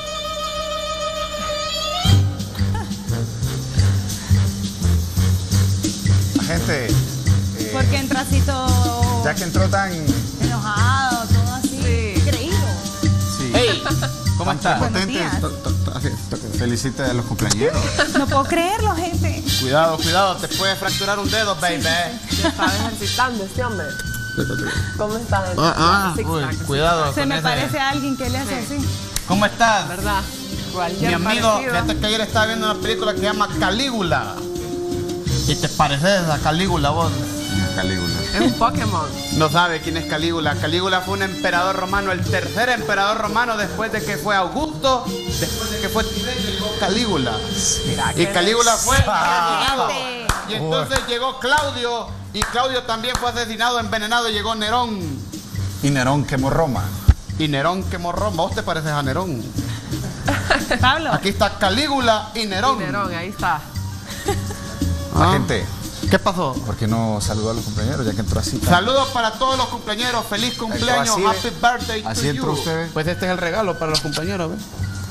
Gente, eh, ¿Por qué entra así todo ya que entró tan... enojado, todo así? Sí. Creído. Sí, Hey, ¿cómo tan estás? Buenos potente, días. to- to- to- así, to- Felicite a los cumpleañeros. No puedo creerlo, gente. Cuidado, cuidado, te puede fracturar un dedo, baby. Ya estaba ejercitando este hombre. ¿Cómo estás? Ah, ah, Six uy, pack. cuidado Se con me ese- parece a alguien que le hace así. ¿Cómo estás? ¿Verdad? Mi Cualquier amigo, parecido. fíjate que ayer estaba viendo una película que se llama Calígula. ¿Y te pareces a Calígula vos? Calígula. Es un Pokémon. No sabe quién es Calígula. Calígula fue un emperador romano, el tercer emperador romano después de que fue Augusto, después de que fue Tiberio, llegó Calígula. Y Calígula fue asesinado. Gente. Y entonces llegó Claudio, y Claudio también fue asesinado, envenenado, y llegó Nerón. Y Nerón quemó Roma. Y Nerón quemó Roma. ¿Vos te pareces a Nerón? Pablo. Aquí está Calígula y Nerón. Nerón, ahí está. La Ah. gente, ¿Qué pasó? ¿por qué no saludó a los compañeros ya que entró así? tan- Saludos para todos los cumpleaños. Feliz cumpleaños. así de- Happy birthday así to entró you. usted. Pues este es el regalo para los compañeros, ¿ves?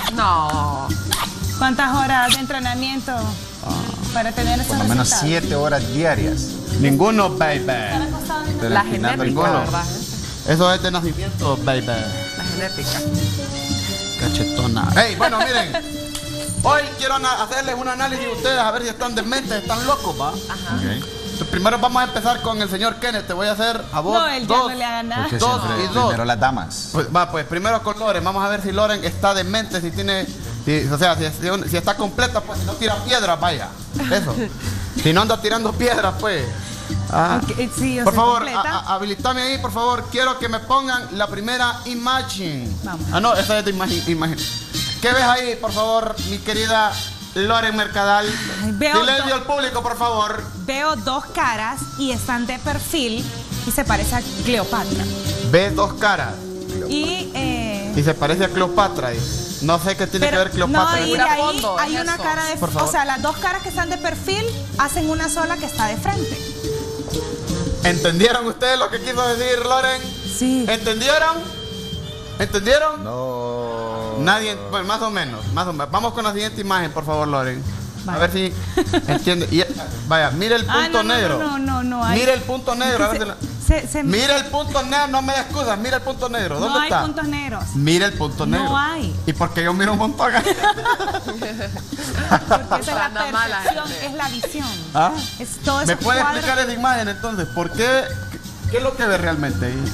No. ¿Cuántas horas de entrenamiento para tener esos Por lo menos resultados? siete horas diarias. Ninguno, baby. Pero La empinando el genética, cono. ¿verdad? Eso es de nacimiento, baby. La genética. Cachetona. Hey, bueno, miren. Hoy quiero ana- hacerles un análisis de ustedes a ver si están dementes, están locos, ¿va? Ajá. Entonces, primero vamos a empezar con el señor Kenneth. Te voy a hacer a vos No, él ya dos. no le haga nada. Porque Dos siempre y dos. primero las damas. Pues, va, pues primero con Loren. Vamos a ver si Loren está demente, si tiene. si- o sea, si, si- si está completa, pues si no tira piedras, vaya. Eso. Si no anda tirando piedras, pues. Ah. Ok, sí, yo Por soy favor, completa. a- a- habilitame ahí, por favor. Quiero que me pongan la primera imagen. Vamos. Ah, no, esa es de imagen. imagen. ¿Qué ves ahí, por favor, mi querida Loren Mercadal? Ay, veo Silencio do- al público, por favor. Veo dos caras y están de perfil y se parece a Cleopatra. Ves dos caras Y, eh, y se parece a Cleopatra. y No sé qué tiene que ver no, Cleopatra. y de Mira, ahí fondo, hay es una eso. cara de, Por favor. o sea, las dos caras que están de perfil hacen una sola que está de frente. ¿Entendieron ustedes lo que quiso decir Loren? Sí. ¿Entendieron? ¿Entendieron? No. Nadie, bueno, más o menos, más o menos. Vamos con la siguiente imagen, por favor, Loren. A Vaya. ver si entiende. Y, vaya, mire el punto Ah, no, no, negro. no, no, no, hay- Mire el punto negro. a ver si la- Se- se- Mire el punto negro, no me des excusas. Mire el punto negro. ¿Dónde no hay está? puntos negros. Mire el punto No negro. hay. ¿Y por qué yo miro un montón? Porque esa es la Anda mala percepción, gente. es la visión. ¿Ah? Es todo eso ¿Me puede cuadro- explicar esa imagen entonces? ¿Por qué? ¿Qué, qué es lo que ve realmente ahí?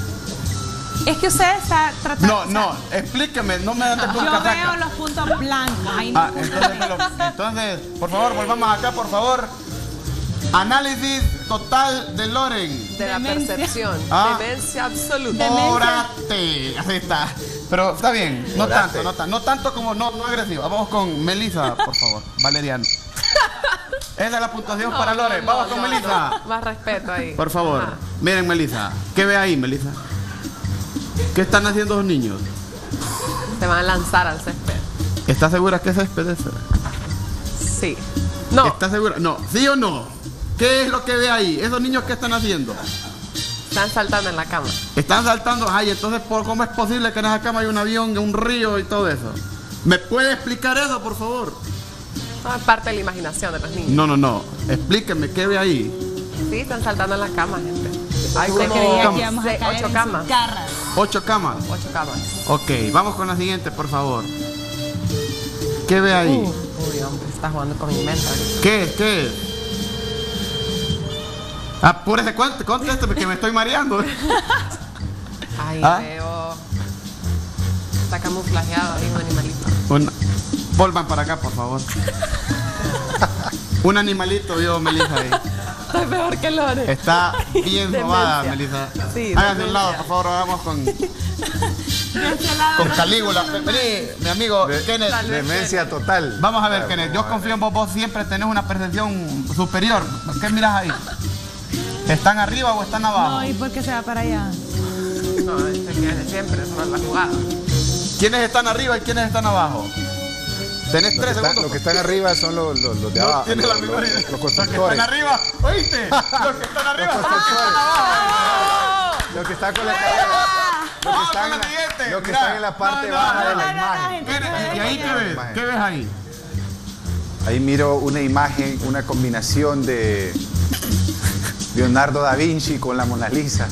Es que usted está tratando. No, o sea, no, explíqueme, no me ande con Yo casaca. veo los puntos blancos. Ahí Ah, no- entonces, me lo- entonces, por favor, volvamos acá, por favor. Análisis total de Loren. De la Demencia. percepción. Ah. Demencia absoluta. Demencia. Orate. Así está. Pero está bien, no Orate. tanto, no, tan- no tanto como no, no agresiva. Vamos con Melissa, por favor. Valeriano. Esa es la puntuación No, para no, Loren. no, Vamos con no, Melissa. no. Más respeto ahí. Por favor. Ajá. Miren, Melissa. ¿Qué ve ahí, Melissa? ¿Qué están haciendo los niños? Se van a lanzar al césped. ¿Estás segura que es césped ese? Sí. No. ¿Estás segura? No. ¿Sí o no? ¿Qué es lo que ve ahí? ¿Esos niños qué están haciendo? Están saltando en la cama. Están saltando. Ay, entonces, ¿por ¿cómo es posible que en esa cama hay un avión, un río y todo eso? ¿Me puede explicar eso, por favor? No, es parte de la imaginación de los niños. No, no, no. Explíqueme, ¿qué ve ahí? Sí, están saltando en la cama, gente. Hay Se como creía cama. que íbamos a seis- caer ocho en camas. sus garras. Ocho camas. Ocho camas. Ok, vamos con la siguiente, por favor. ¿Qué ve ahí? Uh, uy, hombre, está jugando con mi mente ahorita. ¿Qué es? ¿Qué es? Apúrese, cuente, contésteme que me estoy mareando. Ay, ¿Ah? veo. Está camuflajeado ahí un animalito. Una- Vuelvan para acá, por favor. Un animalito vio Melissa ahí. Está peor que Lore. Está bien robada, Melissa. Sí, háganse un lado, por favor, hagamos con... con Calígula. Vení, mi amigo De, Kenneth. Demencia total. Vamos a ver, Kenneth, yo confío en vos, vos siempre tenés una percepción superior. ¿Qué miras ahí? ¿Están arriba o están abajo? No, ¿y por qué se va para allá? No, este que hace siempre, eso no es la jugada. ¿Quiénes están arriba y quiénes están abajo? Tenés Los tres que, están, segundos. los que están arriba son los, los, los de No abajo. tiene la Los, misma los, idea. los Los que constructores. están arriba, ¿oíste? Los que están arriba son los que están abajo. Los que están con la cadera. Los que Vamos están, con en la la, siguiente. los que Mira. están en la parte No, no, baja no, de la no, imagen. Kenneth, ¿y ahí qué ves? ¿Qué ves ahí? Ahí miro una imagen, una combinación de Leonardo da Vinci con la Mona Lisa.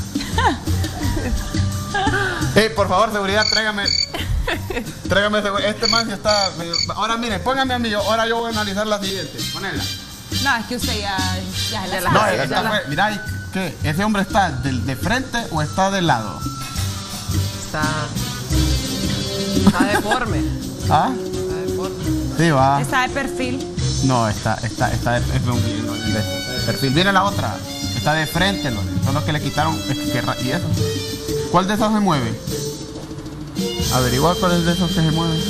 Hey, por favor, seguridad, tráigame. Tráigame seguridad. Este man sí está. Ahora miren, póngame a mí. Ahora yo voy a analizar la siguiente. Ponela. No, es que usted ya, ya la No, sabe. esta fue. Mirá, ¿qué? ¿Ese hombre está del- de frente o está de lado? Está. Está deforme. ¿Ah? Está deforme. Sí, va. Está de perfil. No, está, está, está de, es de un- de- de perfil. Viene la otra. Está de frente, ¿no? Son los que le quitaron. Es que, ra- ¿y eso? ¿Cuál de esos se mueve? Averigua cuál es de esos que se mueven.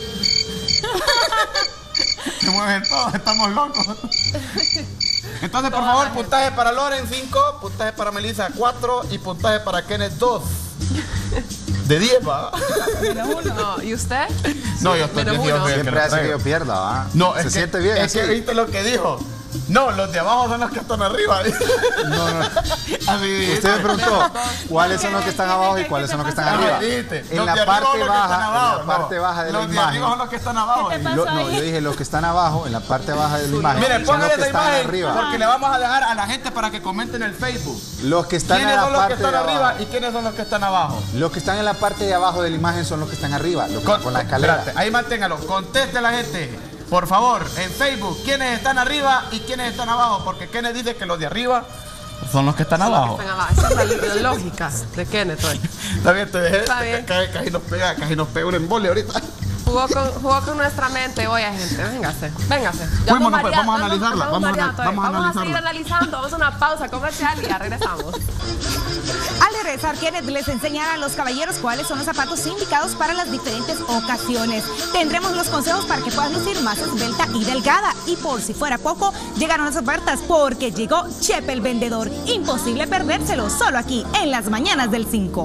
Se mueven todos, estamos locos. Entonces, por favor, puntaje para Loren cinco, puntaje para Melissa cuatro y puntaje para Kenneth dos. De diez, va. No, ¿y usted? No, yo estoy Menos yo soy uno. el que Siempre lo hace que traigo. yo pierda, ¿va? No, Se es que, siente bien es así. que viste lo que dijo. No, los de abajo son los que están arriba. No, no. Así dijiste. Usted me preguntó cuáles son los que están abajo y cuáles son los que están Ah, arriba. dijiste. En Los de la arriba parte son los que están baja, abajo. en la parte No, baja de la los de imagen. arriba son los que están abajo. ¿Qué te Lo- pasó no, ahí? yo dije los que están abajo, en la parte baja de la imagen. Miren, son pongan los que esa están imagen arriba. porque le vamos a dejar a la gente para que comenten en el Facebook. Los que están en ¿Quiénes la son los que parte están de arriba abajo. y quiénes son los que están abajo? Los que están en la parte de abajo de la imagen son los que están arriba, los que Con, con la escalera. espérate, ahí manténgalo. Conteste a la gente, por favor, en Facebook, quiénes están arriba y quiénes están abajo. Porque Kenneth dice que los de arriba son los que están abajo. Están abajo. Esa es la, la lógica de Kenneth hoy. Está bien, te dejé. Está bien. Casi, casi nos pega, casi nos pega un embole ahorita. Jugó con, jugó con nuestra mente. Oye, gente, véngase, véngase. Ya Fuimos, vamos pues, mareados, vamos a analizarla, andamos vamos a mareados ana- vamos a todavía. Vamos a seguir analizarla. analizando. Vamos a una pausa comercial y ya regresamos. Al regresar, Kenneth les enseñará a los caballeros cuáles son los zapatos indicados para las diferentes ocasiones. Tendremos los consejos para que puedas lucir más esbelta y delgada. Y por si fuera poco, llegaron las ofertas porque llegó Chepe el vendedor. Imposible perdérselo, solo aquí en las mañanas del cinco.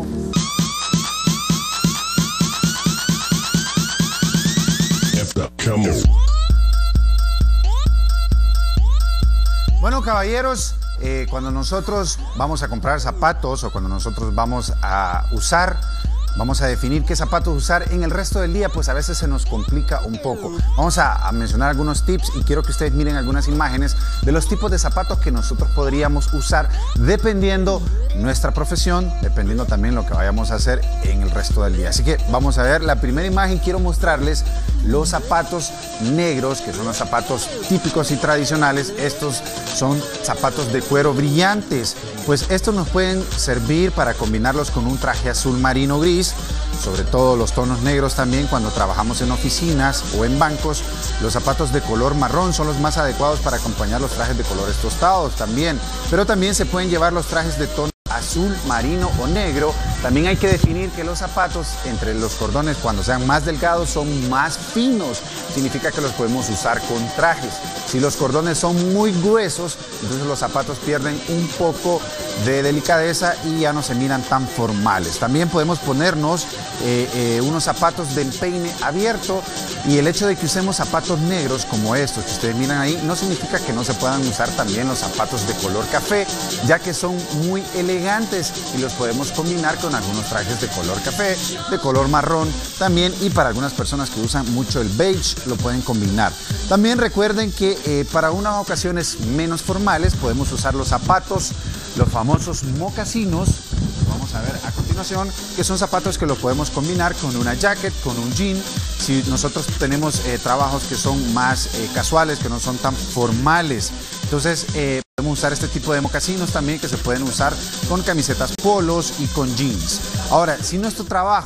Bueno, caballeros, eh, cuando nosotros vamos a comprar zapatos o cuando nosotros vamos a usar, vamos a definir qué zapatos usar en el resto del día, pues a veces se nos complica un poco. Vamos a, a mencionar algunos tips y quiero que ustedes miren algunas imágenes de los tipos de zapatos que nosotros podríamos usar dependiendo nuestra profesión, dependiendo también lo que vayamos a hacer en el resto del día. Así que vamos a ver la primera imagen. Quiero mostrarles los zapatos negros, que son los zapatos típicos y tradicionales. Estos son zapatos de cuero brillantes, pues estos nos pueden servir para combinarlos con un traje azul marino gris, sobre todo los tonos negros también cuando trabajamos en oficinas o en bancos. Los zapatos de color marrón son los más adecuados para acompañar los trajes de colores tostados también, pero también se pueden llevar los trajes de tono azul, marino o negro. También hay que definir que los zapatos entre los cordones, cuando sean más delgados, son más finos. Significa que los podemos usar con trajes. Si los cordones son muy gruesos, entonces los zapatos pierden un poco de delicadeza y ya no se miran tan formales. También podemos ponernos eh, eh, unos zapatos de empeine abierto, y el hecho de que usemos zapatos negros como estos que ustedes miran ahí no significa que no se puedan usar también los zapatos de color café, ya que son muy elegantes y los podemos combinar con algunos trajes de color café, de color marrón también, y para algunas personas que usan mucho el beige lo pueden combinar. También recuerden que eh, para unas ocasiones menos formales podemos usar los zapatos, los famosos mocasinos, vamos a ver a continuación, que son zapatos que lo podemos combinar con una jacket, con un jean. Si nosotros tenemos eh, trabajos que son más eh, casuales, que no son tan formales, entonces eh, podemos usar este tipo de mocasinos también, que se pueden usar con camisetas polos y con jeans. Ahora, si nuestro trabajo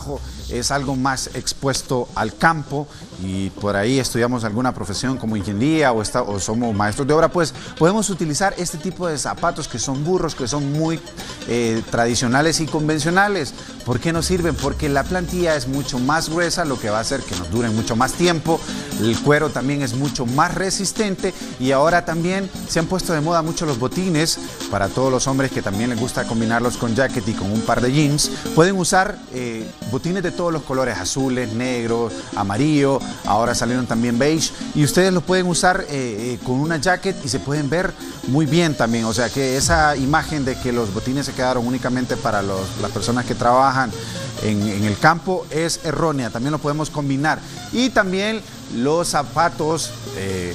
es algo más expuesto al campo y por ahí estudiamos alguna profesión como ingeniería o, está, o somos maestros de obra, pues podemos utilizar este tipo de zapatos que son burros, que son muy eh, tradicionales y convencionales. ¿Por qué nos sirven? Porque la plantilla es mucho más gruesa, lo que va a hacer que nos duren mucho más tiempo. El cuero también es mucho más resistente y ahora también se han puesto de moda mucho los botines para todos los hombres que también les gusta combinarlos con jacket y con un par de jeans. Pueden usar eh, botines de todos los colores, azules, negros, amarillo, ahora salieron también beige y ustedes los pueden usar eh, eh, con una jacket y se pueden ver muy bien también. O sea que esa imagen de que los botines se quedaron únicamente para los, las personas que trabajan en, en el campo es errónea, también lo podemos combinar. Y también los zapatos eh,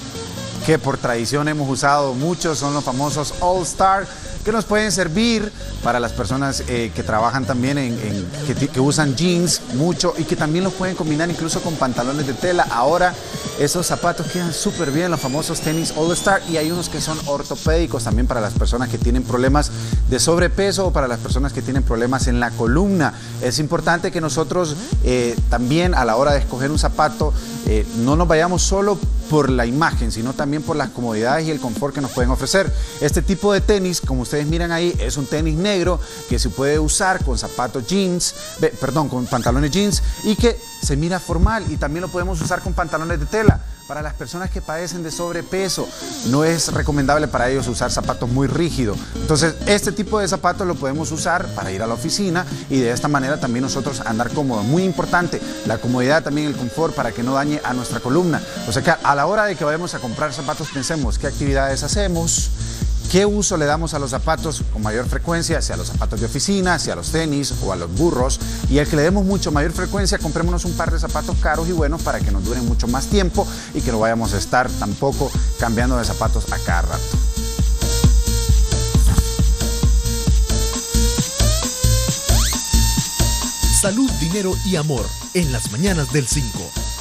que por tradición hemos usado mucho son los famosos All Star, que nos pueden servir para las personas eh, que trabajan también en, en que, que usan jeans mucho y que también los pueden combinar incluso con pantalones de tela. Ahora esos zapatos quedan súper bien, los famosos tenis All Star, y hay unos que son ortopédicos también para las personas que tienen problemas de sobrepeso o para las personas que tienen problemas en la columna. Es importante que nosotros eh, también a la hora de escoger un zapato eh, no nos vayamos solo por la imagen, sino también por las comodidades y el confort que nos pueden ofrecer. Este tipo de tenis, como ustedes miran ahí, es un tenis negro que se puede usar con zapatos jeans, eh, perdón, con pantalones jeans y que se mira formal, y también lo podemos usar con pantalones de tela. Para las personas que padecen de sobrepeso, no es recomendable para ellos usar zapatos muy rígidos. Entonces, este tipo de zapatos lo podemos usar para ir a la oficina y de esta manera también nosotros andar cómodos. Muy importante, la comodidad, también el confort para que no dañe a nuestra columna. O sea que a la hora de que vayamos a comprar zapatos, pensemos qué actividades hacemos, qué uso le damos a los zapatos con mayor frecuencia, sea a los zapatos de oficina, sea a los tenis o a los burros, y al que le demos mucho mayor frecuencia, comprémonos un par de zapatos caros y buenos para que nos duren mucho más tiempo y que no vayamos a estar tampoco cambiando de zapatos a cada rato. Salud, dinero y amor en las mañanas del cinco.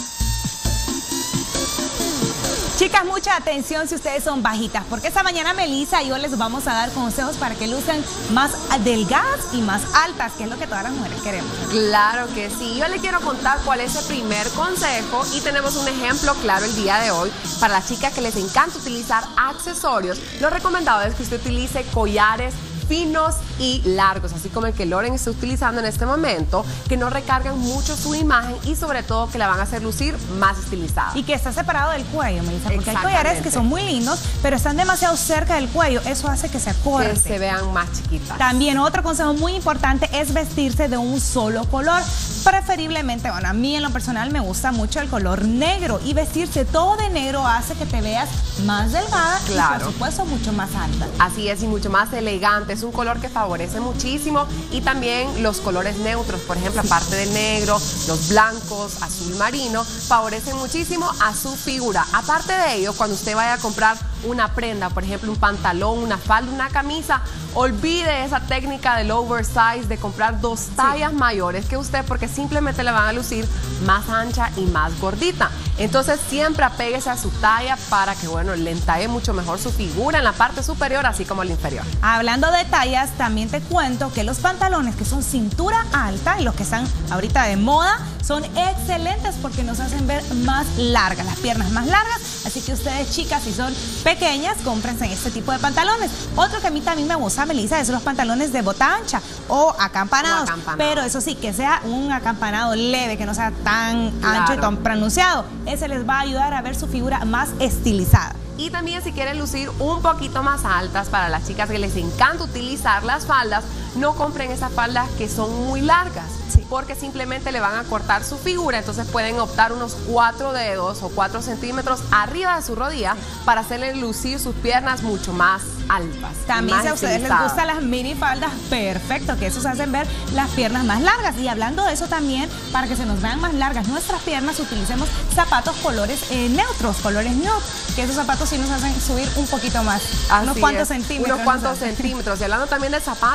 Chicas, mucha atención si ustedes son bajitas, porque esta mañana Melissa y yo les vamos a dar consejos para que lucen más delgadas y más altas, que es lo que todas las mujeres queremos. Claro que sí. Yo les quiero contar cuál es el primer consejo y tenemos un ejemplo claro el día de hoy. Para las chicas que les encanta utilizar accesorios, lo recomendado es que usted utilice collares finos y largos, así como el que Loren está utilizando en este momento, que no recargan mucho su imagen y sobre todo que la van a hacer lucir más estilizada. Y que está separado del cuello, Melissa, porque hay collares que son muy lindos, pero están demasiado cerca del cuello, eso hace que se acorte. Que se vean más chiquitas. También otro consejo muy importante es vestirse de un solo color, preferiblemente, bueno, a mí en lo personal me gusta mucho el color negro, y vestirse todo de negro hace que te veas más delgada, claro, y por supuesto mucho más alta. Así es, y mucho más elegante. Es un color que favorece muchísimo, y también los colores neutros, por ejemplo, aparte del negro, los blancos, azul marino, favorecen muchísimo a su figura. Aparte de ello, cuando usted vaya a comprar una prenda, por ejemplo, un pantalón, una falda, una camisa, olvide esa técnica del oversize, de comprar dos tallas sí. mayores que usted, porque simplemente le van a lucir más ancha y más gordita. Entonces siempre apéguese a su talla para que, bueno, le entalle mucho mejor su figura en la parte superior, así como en la inferior. Hablando de tallas, también te cuento que los pantalones que son cintura alta y los que están ahorita de moda son excelentes porque nos hacen ver más largas, las piernas más largas. Así que ustedes, chicas, si son pequeñas, cómprense este tipo de pantalones. Otro que a mí también me gusta, Melissa, es los pantalones de bota ancha o acampanados. Acampanado. Pero eso sí, que sea un acampanado leve, que no sea tan claro. ancho y tan pronunciado. Ese les va a ayudar a ver su figura más estilizada. Y también si quieren lucir un poquito más altas, para las chicas que les encanta utilizar las faldas, no compren esas faldas que son muy largas, sí. porque simplemente le van a cortar su figura. Entonces pueden optar unos cuatro dedos o cuatro centímetros arriba de su rodilla para hacerle lucir sus piernas mucho más altas. También si a ustedes les gustan las mini faldas, perfecto, que esos hacen ver las piernas más largas. Y hablando de eso también, para que se nos vean más largas nuestras piernas, utilicemos zapatos colores eh, neutros, colores nude, que esos zapatos sí nos hacen subir un poquito más, Así unos cuantos es, centímetros. Unos cuantos centímetros. Y hablando también de zapatos, Loren,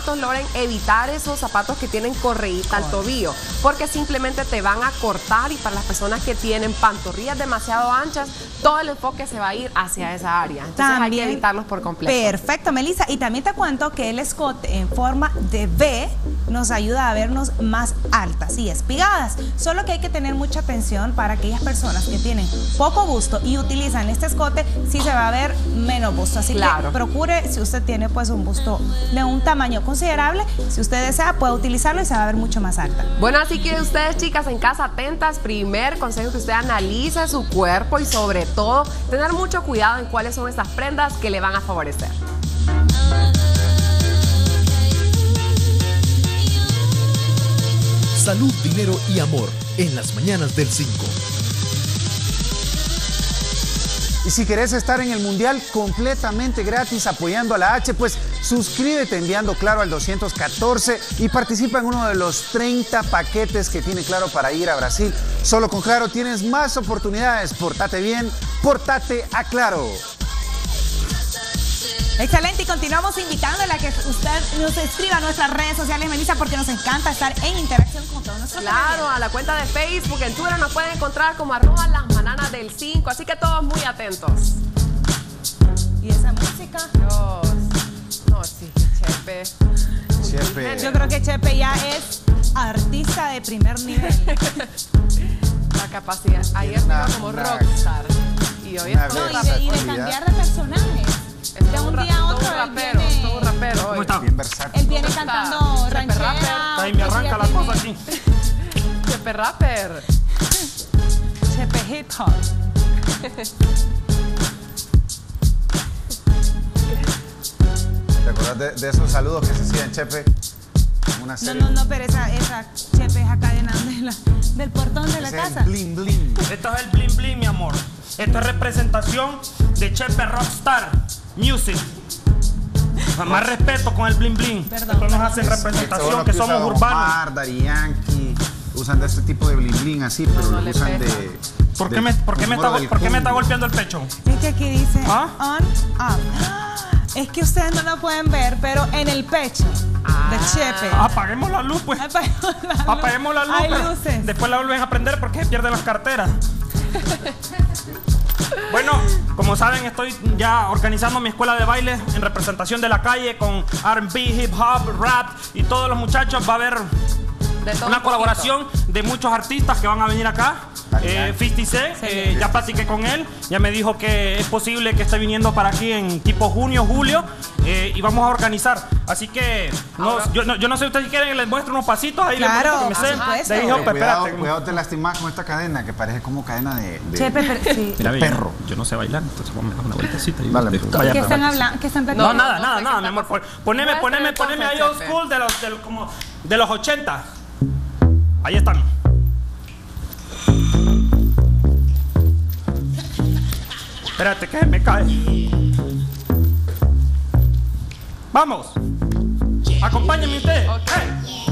evitar esos zapatos que tienen correíta al tobillo, porque simplemente te van a cortar, y para las personas que tienen pantorrillas demasiado anchas, todo el enfoque se va a ir hacia esa área. Entonces también hay que evitarlos por completo. Perfecto, Melissa. Y también te cuento que el escote en forma de V nos ayuda a vernos más altas y espigadas. Solo que hay que tener mucha atención para aquellas personas que tienen poco busto y utilizan este escote, sí se va a ver menos busto. Así claro. que procure, si usted tiene pues un busto de un tamaño considerable, si usted desea puede utilizarlo y se va a ver mucho más alta. Bueno, así que ustedes, chicas, en casa atentas, primer consejo, que usted analice su cuerpo y sobre todo tener mucho cuidado en cuáles son estas prendas que le van a favorecer. Salud, dinero y amor en las mañanas del cinco. Y si querés estar en el Mundial completamente gratis apoyando a la H, pues suscríbete enviando Claro al doscientos catorce y participa en uno de los treinta paquetes que tiene Claro para ir a Brasil. Solo con Claro tienes más oportunidades. Portate bien, portate a Claro. Excelente, y continuamos invitándola a que usted nos escriba a nuestras redes sociales, Melissa, porque nos encanta estar en interacción con todos nuestros Claro, clientes. A la cuenta de Facebook, en Twitter nos pueden encontrar como arroba las bananas del cinco, así que todos muy atentos. ¿Y esa música? Dios. No, sí, Chepe. Chepe. Yo creo que Chepe ya es artista de primer nivel. La capacidad. Ayer vino como una, rockstar. Y hoy es no, y, de, y de cambiar de personajes. De un día a otro, un rapero, él viene, un rapero ¿Cómo está? Bien versátil. Él viene cantando ranchera. Ahí me arranca la cosa aquí. Chepe rapper. Chepe hip hop. ¿Te acordás de, de esos saludos que se hacían, Chepe? Una serie. No, no, no, pero esa, esa Chepe es acá de la, del portón de la Ese casa. Es el bling bling. Esto es el bling bling, mi amor. Esto es representación de Chepe Rockstar Music. Más respeto con el bling bling. Perdón. Esto nos hace representación es, que, que somos urbanos. Omar, Daddy Yankee, usan de este tipo de bling bling así, pero no, no lo usan pesa. de... ¿Por qué, de, me, por, qué me está, ¿por qué me está golpeando el pecho? Es que aquí dice ¿Ah? on, up. Es que ustedes no lo pueden ver, pero en el pecho ah. de Chepe. Apaguemos la luz, pues. Apaguemos la luz. Apaguemos la luz. Hay luces. Después la vuelven a prender porque se pierden las carteras. Bueno, como saben, estoy ya organizando mi escuela de baile en representación de la calle con R and B, hip hop, rap y todos los muchachos. Va a haber una un colaboración de muchos artistas que van a venir acá. Eh, cincuenta Cent, eh, ya platiqué con él, ya me dijo que es posible que esté viniendo para aquí en tipo junio, julio, eh, y vamos a organizar. Así que no, yo, no, yo no sé ustedes si quieren que les muestre unos pasitos ahí. Claro, les muestro que me sé. Dijo, cuidado, cuidado, te lastimas con esta cadena que parece como cadena de, de, Chepe, pero, sí. Mira, perro. Yo no sé bailar, entonces vamos a dar una vueltecita. Y vale, ¿Qué están hablando? ¿Qué están No, nada, nada, nada, mi amor. Poneme, poneme, poneme ahí old school de los, de los, como de los ochenta. Ahí están. Espérate que me cae. Vamos. Acompáñenme ustedes. Okay.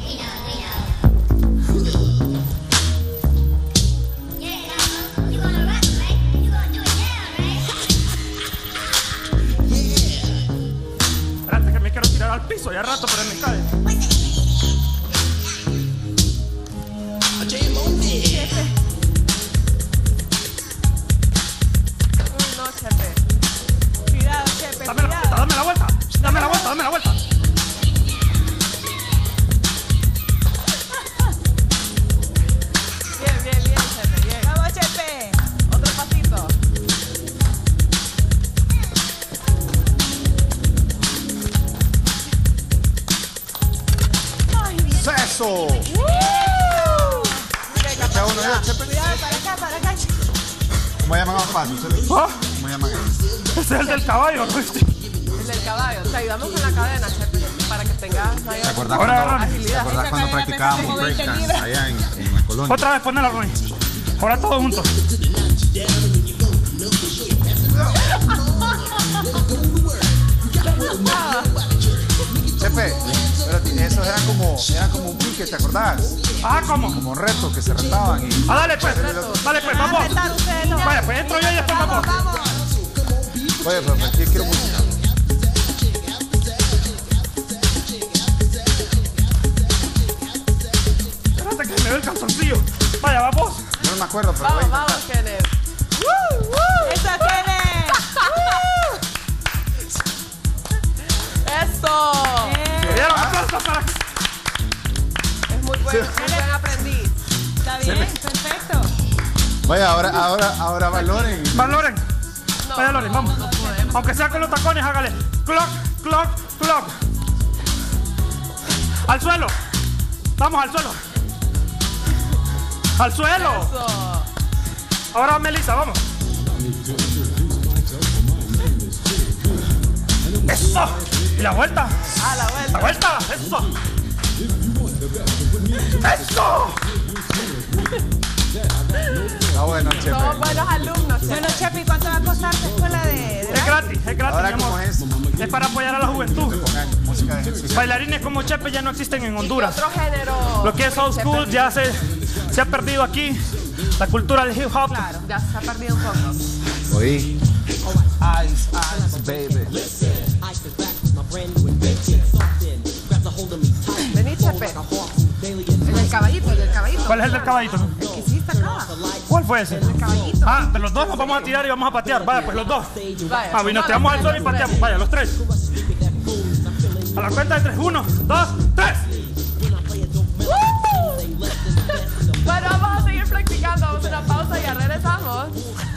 Espérate que me quiero tirar al piso ya rato, pero me cae. Cuidado, Chepe, dame, la, dame la vuelta, dame la vuelta, dame la vuelta. Bien, bien, bien, Chepe, bien. Vamos, Chepe. Otro pasito. ¡Eso! Cuidado, para acá, para acá. ¿Cómo llaman a los pasos? ¿Ah? ¿Cómo llaman a ellos? Ese es el del caballo, ¿no? El del caballo. Te ayudamos con la cadena, Chepe, para que tengas mayor ¿Te acordás Ahora, cuando, agilidad. ¿te acordás cuando practicábamos breakdance allá en, en la colonia? Otra vez ponela, Ronnie. Ahora todos juntos. Chepe, pero esos eran como, eran como un pique, ¿te acordás? Ah, ¿cómo? Como retos que se retaban y... Ah, dale pues, dale pues, vamos. Vaya, pues entro yo y después vamos. Oye, pero aquí quiero música. Vaya, vamos. No me acuerdo, pero Vamos, voy a vamos, Kenneth. ¡Woo, woo! ¡Eso, Kenneth! ¡Eso! Eh, Dieron aplausos para... Es muy bueno, muy buen aprendiz. Está bien, perfecto. Vaya, ahora, ahora, ahora valoren. Valoren. No, Vaya, Loren, vamos. no podemos. Aunque sea con los tacones, hágale. Clock, clock, clock. Al suelo. Vamos, al suelo. Al suelo. Eso. Ahora Melissa, vamos. Eso. Y la vuelta. A la La vuelta. vuelta. Eso. Eso. Ah, bueno, Chepe. Somos buenos alumnos. Chepe. Bueno, Chepi, ¿cuánto va a costar tu escuela de, de Es gratis, es gratis, Ahora, mi amor. ¿cómo es? Es para apoyar a la juventud. Pongan música de ejercicio. Bailarines como Chepe ya no existen en Honduras. Otro género. Lo que es old school ya se, se ha perdido aquí. La cultura del hip hop. Claro, ya se ha perdido un poco. Oí. Ice, ice, baby. Vení, Chepe. El del caballito, el del caballito. ¿Cuál es el del caballito? El que hiciste acá. ¿Cuál fue ese? El caballito. Ah, de los dos nos vamos a tirar y vamos a patear. Vaya, pues los dos. Vaya. Ah, y nos tiramos al suelo y pateamos. Vaya, los tres. A la cuenta de tres. Uno, dos, tres. Bueno, vamos a seguir practicando. Vamos a una pausa y ya regresamos.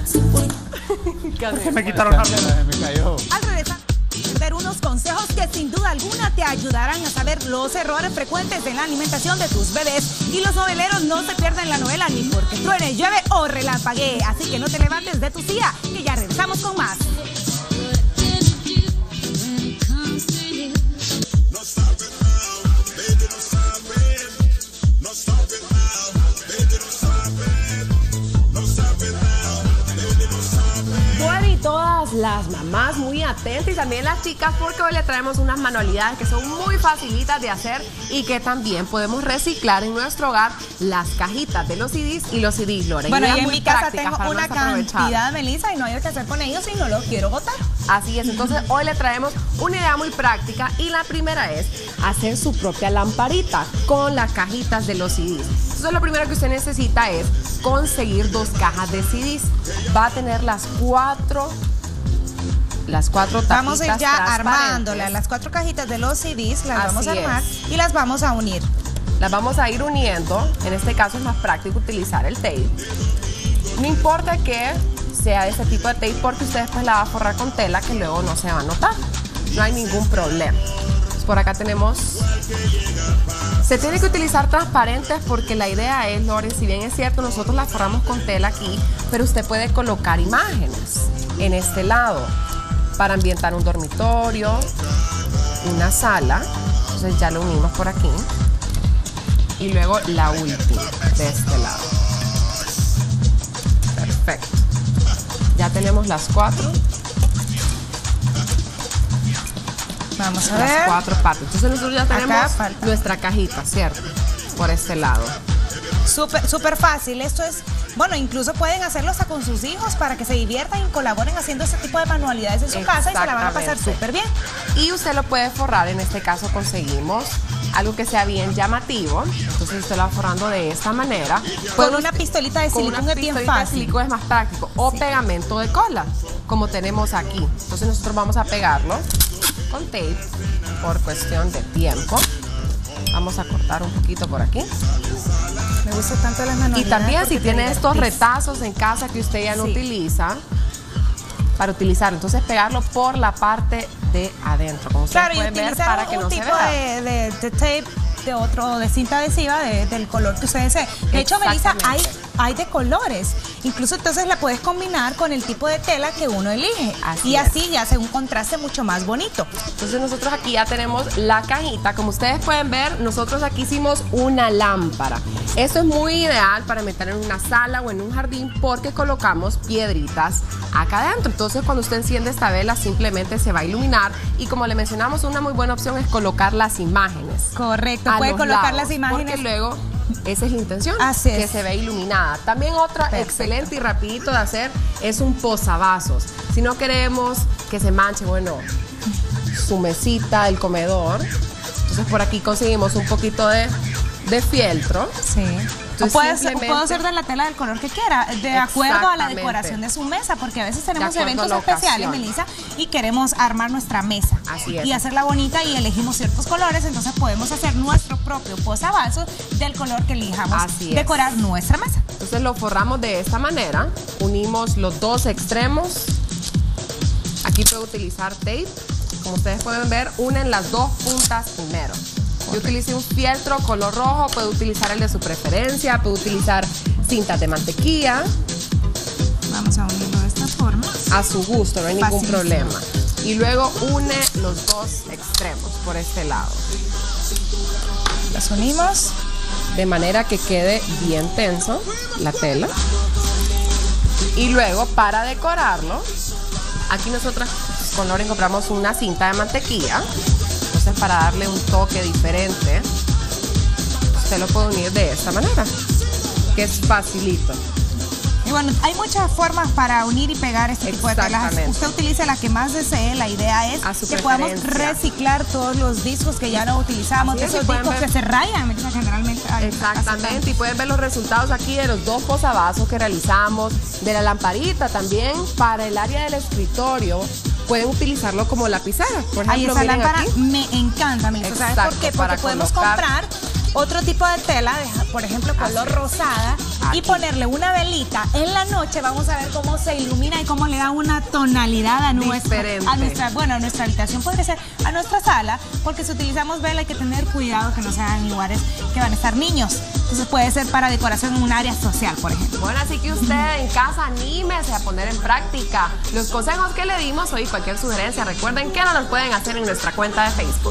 Que me quitaron la... Se me cayó. Al regresar, ver unos consejos que sin duda alguna te ayudarán a saber los errores frecuentes en la alimentación de tus bebés. Y los noveleros no se pierden la novela ni porque truene, llueve o relampaguee. Así que no te levantes de tu silla, que ya regresamos con más. Bueno, y todas las mamás muy atentas y también las chicas, porque hoy le traemos unas manualidades que son muy facilitas de hacer y que también podemos reciclar en nuestro hogar: las cajitas de los C Ds y los C Ds, Loren. Bueno, Y yo unas en muy mi casa prácticas tengo para una aprovechar. cantidad, Melissa, y no hay qué hacer con ellos si no los quiero botar. Así es, entonces hoy le traemos una idea muy práctica y la primera es hacer su propia lamparita con las cajitas de los C Ds. Entonces lo primero que usted necesita es conseguir dos cajas de C Ds. Va a tener las cuatro, las cuatro tapitas Vamos a ir ya transparentes. armándolas. Las cuatro cajitas de los C Ds las Así vamos a armar es. y las vamos a unir. Las vamos a ir uniendo. En este caso es más práctico utilizar el tape. No importa que sea de este tipo de tape, porque usted después la va a forrar con tela que luego no se va a notar. No hay ningún problema. Entonces, por acá tenemos... Se tiene que utilizar transparentes porque la idea es, Loren, si bien es cierto, nosotros la forramos con tela aquí, pero usted puede colocar imágenes en este lado para ambientar un dormitorio, una sala. Entonces ya lo unimos por aquí. Y luego la última de este lado. Perfecto. Ya tenemos las cuatro. Vamos a Las ver. cuatro partes. Entonces nosotros ya Acá tenemos falta. nuestra cajita, ¿cierto? Por este lado. Súper, súper fácil. Esto es, bueno, incluso pueden hacerlo hasta con sus hijos para que se diviertan y colaboren haciendo este tipo de manualidades en su casa y se la van a pasar Exactamente. súper bien. Y usted lo puede forrar. En este caso conseguimos algo que sea bien llamativo. Entonces usted lo va forrando de esta manera. Con Puede una usted- pistolita de con silicón una es bien pistolita de fácil. silicón es más práctico. O pegamento de cola, como tenemos aquí. Entonces nosotros vamos a pegarlo con tape por cuestión de tiempo. Vamos a cortar un poquito por aquí. Me gusta tanto las Y manualidades. también porque si te tiene estos divertís. retazos en casa que usted ya no Sí. utiliza, para utilizarlo. Entonces pegarlo por la parte de adentro, como ustedes Claro, y pueden ver, utilizar para un, que un no se tipo vea. de, de- de tape, de otro, de cinta adhesiva de- del color que usted desee. De hecho, Melissa, hay, Exactamente. hay de colores. Incluso entonces la puedes combinar con el tipo de tela que uno elige. Así y es. así ya hace un contraste mucho más bonito. Entonces nosotros aquí ya tenemos la cajita. Como ustedes pueden ver, nosotros aquí hicimos una lámpara. Esto es muy ideal para meter en una sala o en un jardín porque colocamos piedritas acá adentro. Entonces cuando usted enciende esta vela simplemente se va a iluminar. Y como le mencionamos, una muy buena opción es colocar las imágenes. Correcto, a puede los colocar lados, las imágenes. Porque luego esa es la intención, Así que es. se ve iluminada. También otra Perfecto. excelente y rapidito de hacer es un posavasos. Si no queremos que se manche, bueno, su mesita, el comedor. Entonces por aquí conseguimos un poquito de, de fieltro. Sí. O puedes, puedo hacer de la tela del color que quiera, de acuerdo a la decoración de su mesa, porque a veces tenemos eventos especiales, Melissa, y queremos armar nuestra mesa. Así es. Y hacerla bonita y elegimos ciertos colores, entonces podemos hacer nuestro propio posavasos del color que elijamos decorar nuestra mesa. Entonces lo forramos de esta manera, unimos los dos extremos. Aquí puedo utilizar tape, como ustedes pueden ver, unen las dos puntas primero. Yo utilicé un fieltro color rojo, puede utilizar el de su preferencia, puede utilizar cintas de mantequilla. Vamos a unirlo de esta forma. A su gusto, no hay ningún Facilísimo. problema. Y luego une los dos extremos por este lado. Las unimos. De manera que quede bien tenso la tela. Y luego para decorarlo, aquí nosotras con Loren compramos una cinta de mantequilla. Entonces para darle un toque diferente, usted lo puede unir de esta manera, que es facilito. Y bueno, hay muchas formas para unir y pegar este tipo de telas. Usted utilice la que más desee. La idea es que podamos reciclar todos los discos que ya no utilizamos, de esos discos que se rayan generalmente. Exactamente, y pueden ver los resultados aquí de los dos posavasos que realizamos, de la lamparita también. Para el área del escritorio pueden utilizarlo como lapicera. Por ejemplo, Ay, esa miren lámpara aquí. me encanta, Melissa. ¿Sabes por qué? Porque para podemos colocar comprar otro tipo de tela, de, por ejemplo, color Así. rosada, Aquí. y ponerle una velita. En la noche vamos a ver cómo se ilumina y cómo le da una tonalidad a nuestra, Diferente. a nuestra, bueno, a nuestra habitación, podría ser a nuestra sala, porque si utilizamos vela hay que tener cuidado que no sean en lugares que van a estar niños. Entonces puede ser para decoración en un área social, por ejemplo. Bueno, así que usted en casa anímese a poner en práctica los consejos que le dimos hoy. Cualquier sugerencia, recuerden que nos los pueden hacer en nuestra cuenta de Facebook.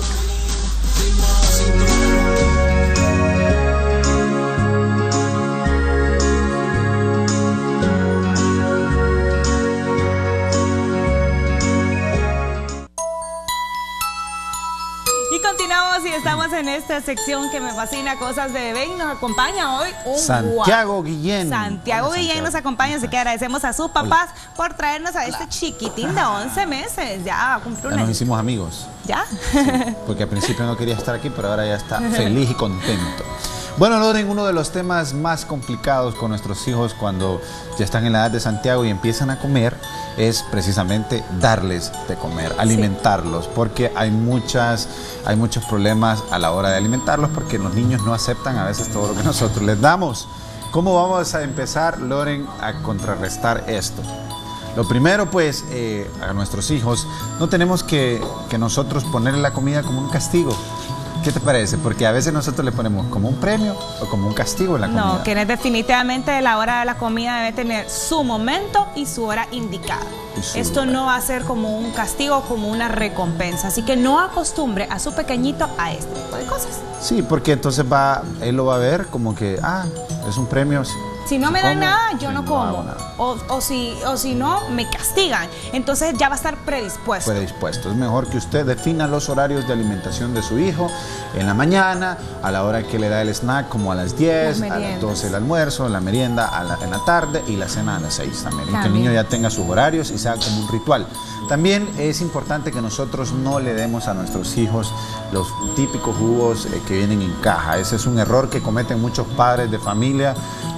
Y continuamos y estamos en esta sección que me fascina, cosas de bebé, y nos acompaña hoy un Santiago guau. Guillén. Santiago Hola, Guillén Santiago. nos acompaña, así que agradecemos a sus papás por traernos a este chiquitín de once meses. Ya cumplió Ya un nos año. hicimos amigos. ¿Ya? Porque al principio no quería estar aquí, pero ahora ya está feliz y contento. Bueno, Loren, uno de los temas más complicados con nuestros hijos cuando ya están en la edad de Santiago y empiezan a comer es precisamente darles de comer, alimentarlos, porque hay muchas, hay muchos problemas a la hora de alimentarlos porque los niños no aceptan a veces todo lo que nosotros les damos. ¿Cómo vamos a empezar, Loren, a contrarrestar esto? Lo primero, pues, eh, a nuestros hijos no tenemos que, que nosotros ponerle la comida como un castigo. ¿Qué te parece? Porque a veces nosotros le ponemos como un premio o como un castigo en la comida. No, que definitivamente la hora de la comida debe tener su momento y su hora indicada. Su Esto lugar. no va a ser como un castigo, como una recompensa. Así que no acostumbre a su pequeñito a este tipo de cosas. Sí, porque entonces va, él lo va a ver como que, ah, es un premio. Si no me dan como, nada, yo si no no como. hago nada. O, o, si, o si no, me castigan. Entonces ya va a estar predispuesto. Predispuesto. Es mejor que usted defina los horarios de alimentación de su hijo en la mañana, a la hora que le da el snack, como a las diez, Las a las meriendas. doce el almuerzo, la merienda a la- en la tarde y la cena a las seis también. Y que el También. niño ya tenga sus horarios y sea como un ritual. También es importante que nosotros no le demos a nuestros hijos los típicos jugos eh, que vienen en caja. Ese es un error que cometen muchos padres de familia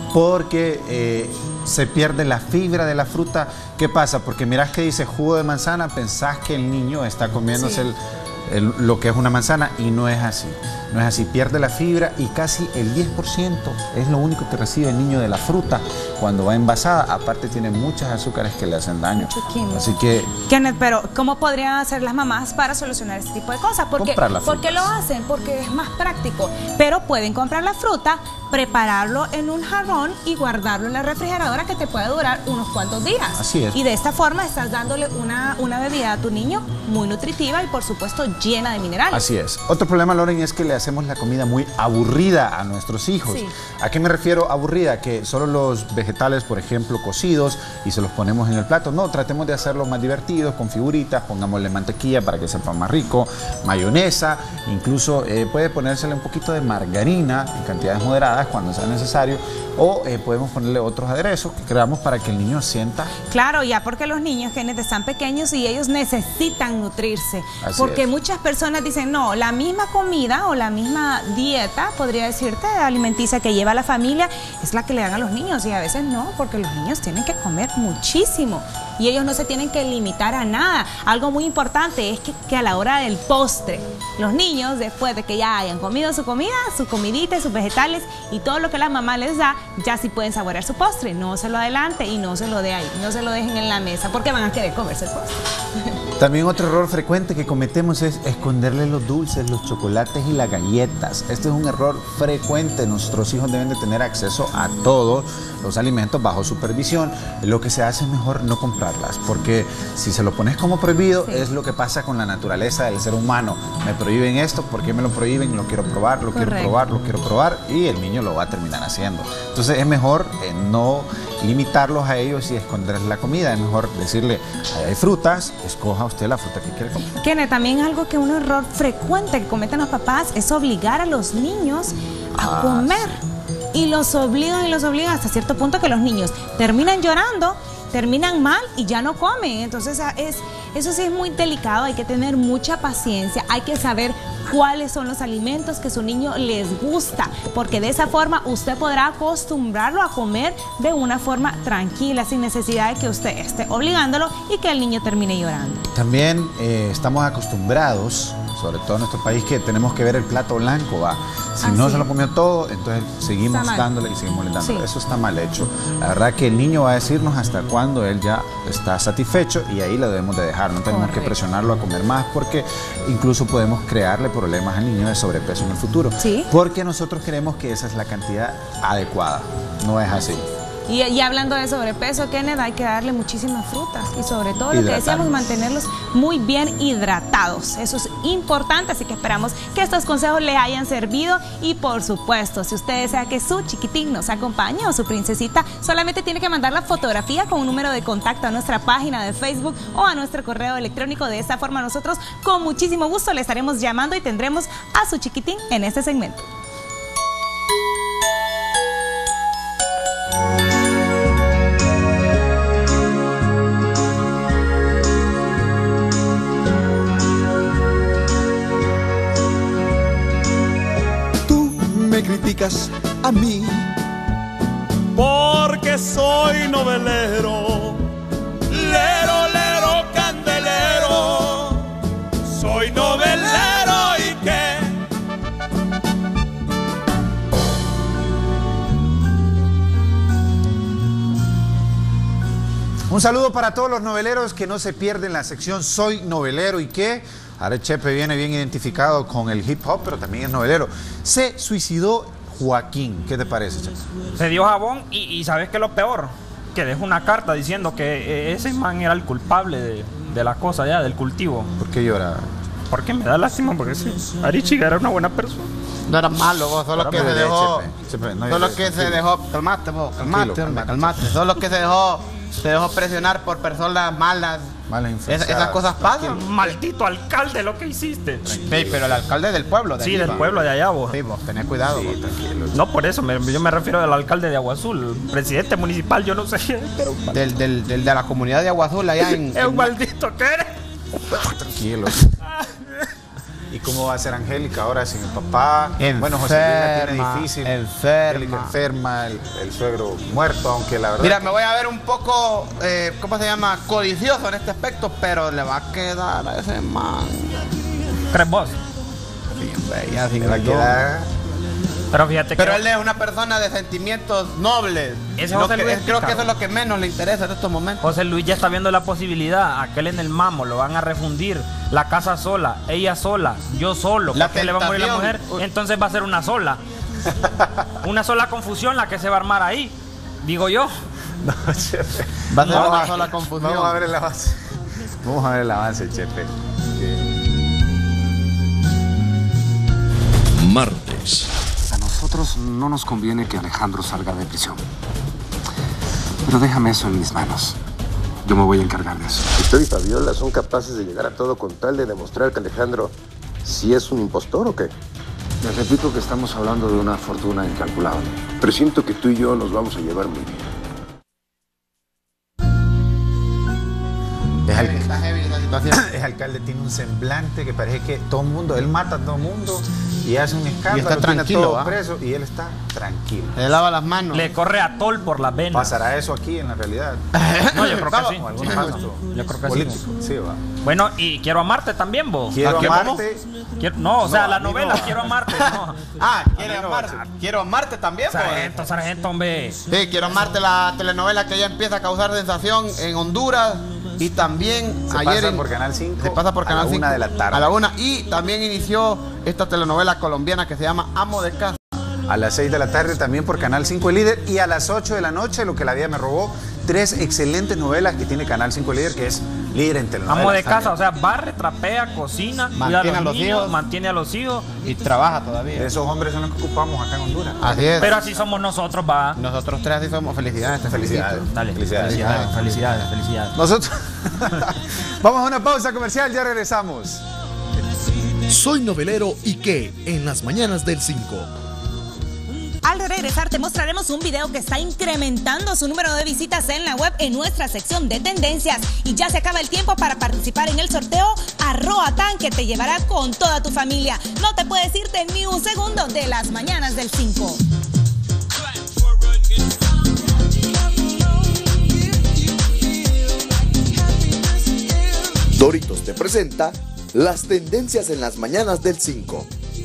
porque eh, se pierde la fibra de la fruta. ¿Qué pasa? Porque mirás que dice jugo de manzana, pensás que el niño está comiéndose Sí. el, el- lo que es una manzana y no es así. No es así, pierde la fibra y casi el diez por ciento es lo único que recibe el niño de la fruta cuando va envasada. Aparte tiene muchos azúcares que le hacen daño. Mucho químico. Así que Kenneth, pero ¿cómo podrían hacer las mamás para solucionar este tipo de cosas? Porque, Comprar la ¿Por qué lo hacen? Porque es más práctico. Pero pueden comprar la fruta, prepararlo en un jarrón y guardarlo en la refrigeradora que te puede durar unos cuantos días. Así es. Y de esta forma estás dándole una, una bebida a tu niño muy nutritiva y por supuesto llena de minerales. así es. Otro problema, Loren, es que le hacemos la comida muy aburrida a nuestros hijos. Sí. ¿A qué me refiero aburrida? Que solo los vegetales, por ejemplo, cocidos y se los ponemos en el plato. No, tratemos de hacerlo más divertidos, con figuritas, pongámosle mantequilla para que sepa más rico, mayonesa, incluso eh, puede ponérsele un poquito de margarina en cantidades moderadas cuando sea necesario, o eh, podemos ponerle otros aderezos que creamos para que el niño sienta. Claro, ya porque los niños, Kenneth, están pequeños y ellos necesitan nutrirse. Así porque es. muchas muchas personas dicen, no, la misma comida o la misma dieta, podría decirte, alimenticia que lleva la familia, es la que le dan a los niños, y a veces no, porque los niños tienen que comer muchísimo y ellos no se tienen que limitar a nada. Algo muy importante es que, que a la hora del postre, los niños, después de que ya hayan comido su comida, su comidita y sus vegetales y todo lo que la mamá les da, ya sí pueden saborear su postre. No se lo adelante y no se lo dé ahí, no se lo dejen en la mesa, porque van a querer comerse el postre. También otro error frecuente que cometemos es esconderle los dulces, los chocolates y las galletas. Este es un error frecuente. Nuestros hijos deben de tener acceso a todos los alimentos bajo supervisión. Lo que se hace es mejor no comprarlas, porque si se lo pones como prohibido, sí, es lo que pasa con la naturaleza del ser humano. Me prohíben esto, ¿por qué me lo prohíben? Lo quiero probar, lo Correcto. quiero probar, lo quiero probar, y el niño lo va a terminar haciendo. Entonces es mejor eh, no limitarlos a ellos y esconderles la comida. Es mejor decirle, hay frutas, escoja usted la fruta que quiere comer. Kenneth, también algo que un error frecuente que cometen los papás es obligar a los niños a ah, comer. Sí. Y los obligan y los obligan hasta cierto punto que los niños terminan llorando, terminan mal y ya no comen. Entonces es, eso sí es muy delicado, hay que tener mucha paciencia, hay que saber cuáles son los alimentos que su niño les gusta, porque de esa forma usted podrá acostumbrarlo a comer de una forma tranquila, sin necesidad de que usted esté obligándolo y que el niño termine llorando. También eh, estamos acostumbrados, sobre todo en nuestro país, que tenemos que ver el plato blanco, ¿va? Si ah, no sí. se lo comió todo, entonces seguimos dándole y seguimos dándole. Sí. Eso está mal hecho. La verdad que el niño va a decirnos hasta cuándo él ya está satisfecho, y ahí lo debemos de dejar. No tenemos Correcto. que presionarlo a comer más, porque incluso podemos crearle problemas al niño de sobrepeso en el futuro. ¿Sí? Porque nosotros creemos que esa es la cantidad adecuada. No es así. Y, y hablando de sobrepeso, Kenneth, hay que darle muchísimas frutas y sobre todo lo que decíamos, mantenerlos muy bien hidratados. Eso es importante, así que esperamos que estos consejos le hayan servido. Y por supuesto, si usted desea que su chiquitín nos acompañe o su princesita, solamente tiene que mandar la fotografía con un número de contacto a nuestra página de Facebook o a nuestro correo electrónico. De esta forma nosotros con muchísimo gusto le estaremos llamando y tendremos a su chiquitín en este segmento. Criticas a mí porque soy novelero, lero, lero, candelero, soy novelero. ¿Y qué? Un saludo para todos los noveleros que no se pierden la sección Soy Novelero. ¿Y qué? Ahora el Chepe viene bien identificado con el hip hop, pero también es novelero. Se suicidó Joaquín. ¿Qué te parece, Chepe? Se dio jabón y, y ¿sabes qué es lo peor? Que dejó una carta diciendo que ese man era el culpable de, de la cosa ya, del cultivo. ¿Por qué llora? Porque me da lástima, porque sí, Arichiga era una buena persona. No era malo, vos, solo que se dejó... Chepe, no, solo que se dejó... Calmate, vos, calmate, calmate, calmate. Solo que se dejó... Se dejó presionar por personas malas. Malas influenciadas. Esas cosas pasan. Maldito alcalde, lo que hiciste. Sí, pero el alcalde del pueblo. De sí, allí, del va. pueblo de allá, vos. Sí, vos, tenés cuidado. Sí, vos, tranquilo. No, por eso, me, yo me refiero al alcalde de Agua Azul. Presidente municipal, yo no sé. Pero... Del, del, del de la comunidad de Agua Azul, allá en... Es un maldito, ¿qué eres? Tranquilo. ¿Y cómo va a ser Angélica ahora sin el papá? Enferma, bueno, José Luis la tiene difícil. Enferma. Angélica enferma, el, el suegro muerto, aunque la verdad... Mira, que... me voy a ver un poco, eh, ¿cómo se llama? Codicioso en este aspecto, pero le va a quedar a ese man. ¿Crees vos? Sí, hombre, ya sin le va a quedar... Pero fíjate Pero que... él es una persona de sentimientos nobles. Ese Lo José que, Luis es, creo que eso es lo que menos le interesa en estos momentos. José Luis ya está viendo la posibilidad. Aquel en el mamo lo van a refundir. La casa sola, ella sola, yo solo. La porque le va a morir la mujer. Uy. Entonces va a ser una sola. Una sola confusión la que se va a armar ahí. Digo yo. No, Chepe. Va a ser Vamos una a, sola confusión. Vamos a ver el avance. Vamos a ver el avance, Chepe. Martes. A nosotros no nos conviene que Alejandro salga de prisión. Pero déjame eso en mis manos. Yo me voy a encargar de eso. ¿Usted y Fabiola son capaces de llegar a todo con tal de demostrar que Alejandro sí es un impostor o qué? Les repito que estamos hablando de una fortuna incalculable. Presiento que tú y yo nos vamos a llevar muy bien. Es el... situación. El alcalde tiene un semblante que parece que todo el mundo, él mata a todo el mundo y hace un escándalo, y está tranquilo, todo ¿va? preso y él está tranquilo. Le lava las manos. Le corre atol por las venas. ¿Pasará eso aquí en la realidad? No, yo creo que sí. O algún pacto Yo creo que político. sí. Sí, va. Bueno, y Quiero Amarte también, vos. Quiero ¿A qué, Amarte. cómo? Quiero- no, o sea, No, la a mí novela no. Quiero Amarte. No. Ah, quiere amarte. Quiero amarte también, pues. Sargento, sargento, hombre. Sí, Quiero amarte, la telenovela que ya empieza a causar sensación en Honduras. Y también Se ayer pasa en- por Canal cinco se pasa por a Canal la una cinco de la tarde. a la una. Y también inició esta telenovela colombiana que se llama Amo de Casa. A las seis de la tarde también por Canal cinco El Líder y a las ocho de la noche Lo que la vida me robó, tres excelentes novelas que tiene Canal cinco El Líder, que es líder en telenovelas. Amo de casa, también. o sea, barre, trapea, cocina, cuida Mantiene a a los, los niños, hijos. mantiene a los hijos. Y trabaja todavía. Esos hombres son los que ocupamos acá en Honduras. Así es. Pero así somos nosotros, va. Nosotros tres así somos. Felicidades. te Felicidades. felicito. Dale, Felicidades. felicidades, felicidades, felicidades. Nosotros vamos a una pausa comercial, ya regresamos. Soy novelero y qué en las mañanas del cinco. Al regresar te mostraremos un video que está incrementando su número de visitas en la web en nuestra sección de tendencias. Y ya se acaba el tiempo para participar en el sorteo a Roatán, que te llevará con toda tu familia. No te puedes irte ni un segundo de las mañanas del cinco. Doritos te presenta las tendencias en las mañanas del cinco.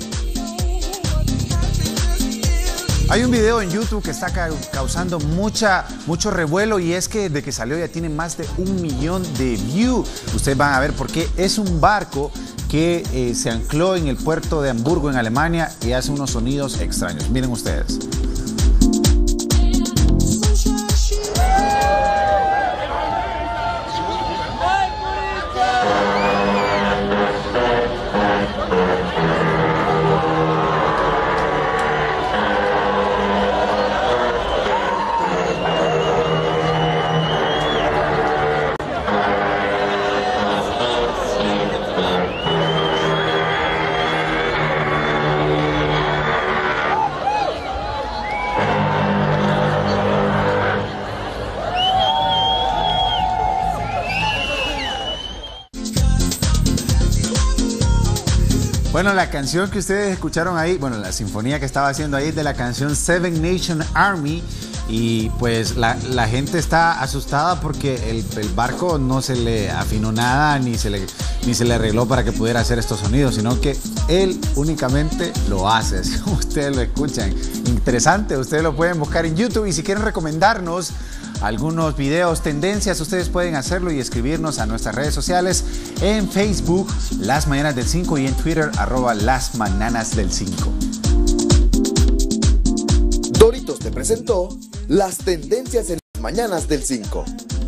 Hay un video en YouTube que está ca- causando mucha, mucho revuelo y es que desde que salió ya tiene más de un millón de views. Ustedes van a ver por qué. Es un barco que eh, se ancló en el puerto de Hamburgo, en Alemania, y hace unos sonidos extraños. Miren ustedes. Bueno, la canción que ustedes escucharon ahí, bueno, la sinfonía que estaba haciendo ahí es de la canción Seven Nation Army. Y pues la, la gente está asustada porque el, el barco no se le afinó nada ni se, le, ni se le arregló para que pudiera hacer estos sonidos, sino que él únicamente lo hace, así como ustedes lo escuchan. Interesante, ustedes lo pueden buscar en YouTube y si quieren recomendarnos algunos videos, tendencias, ustedes pueden hacerlo y escribirnos a nuestras redes sociales en Facebook, Las Mañanas del cinco, y en Twitter, arroba Las Mañanas del cinco. Doritos te presentó las tendencias en las mañanas del cinco.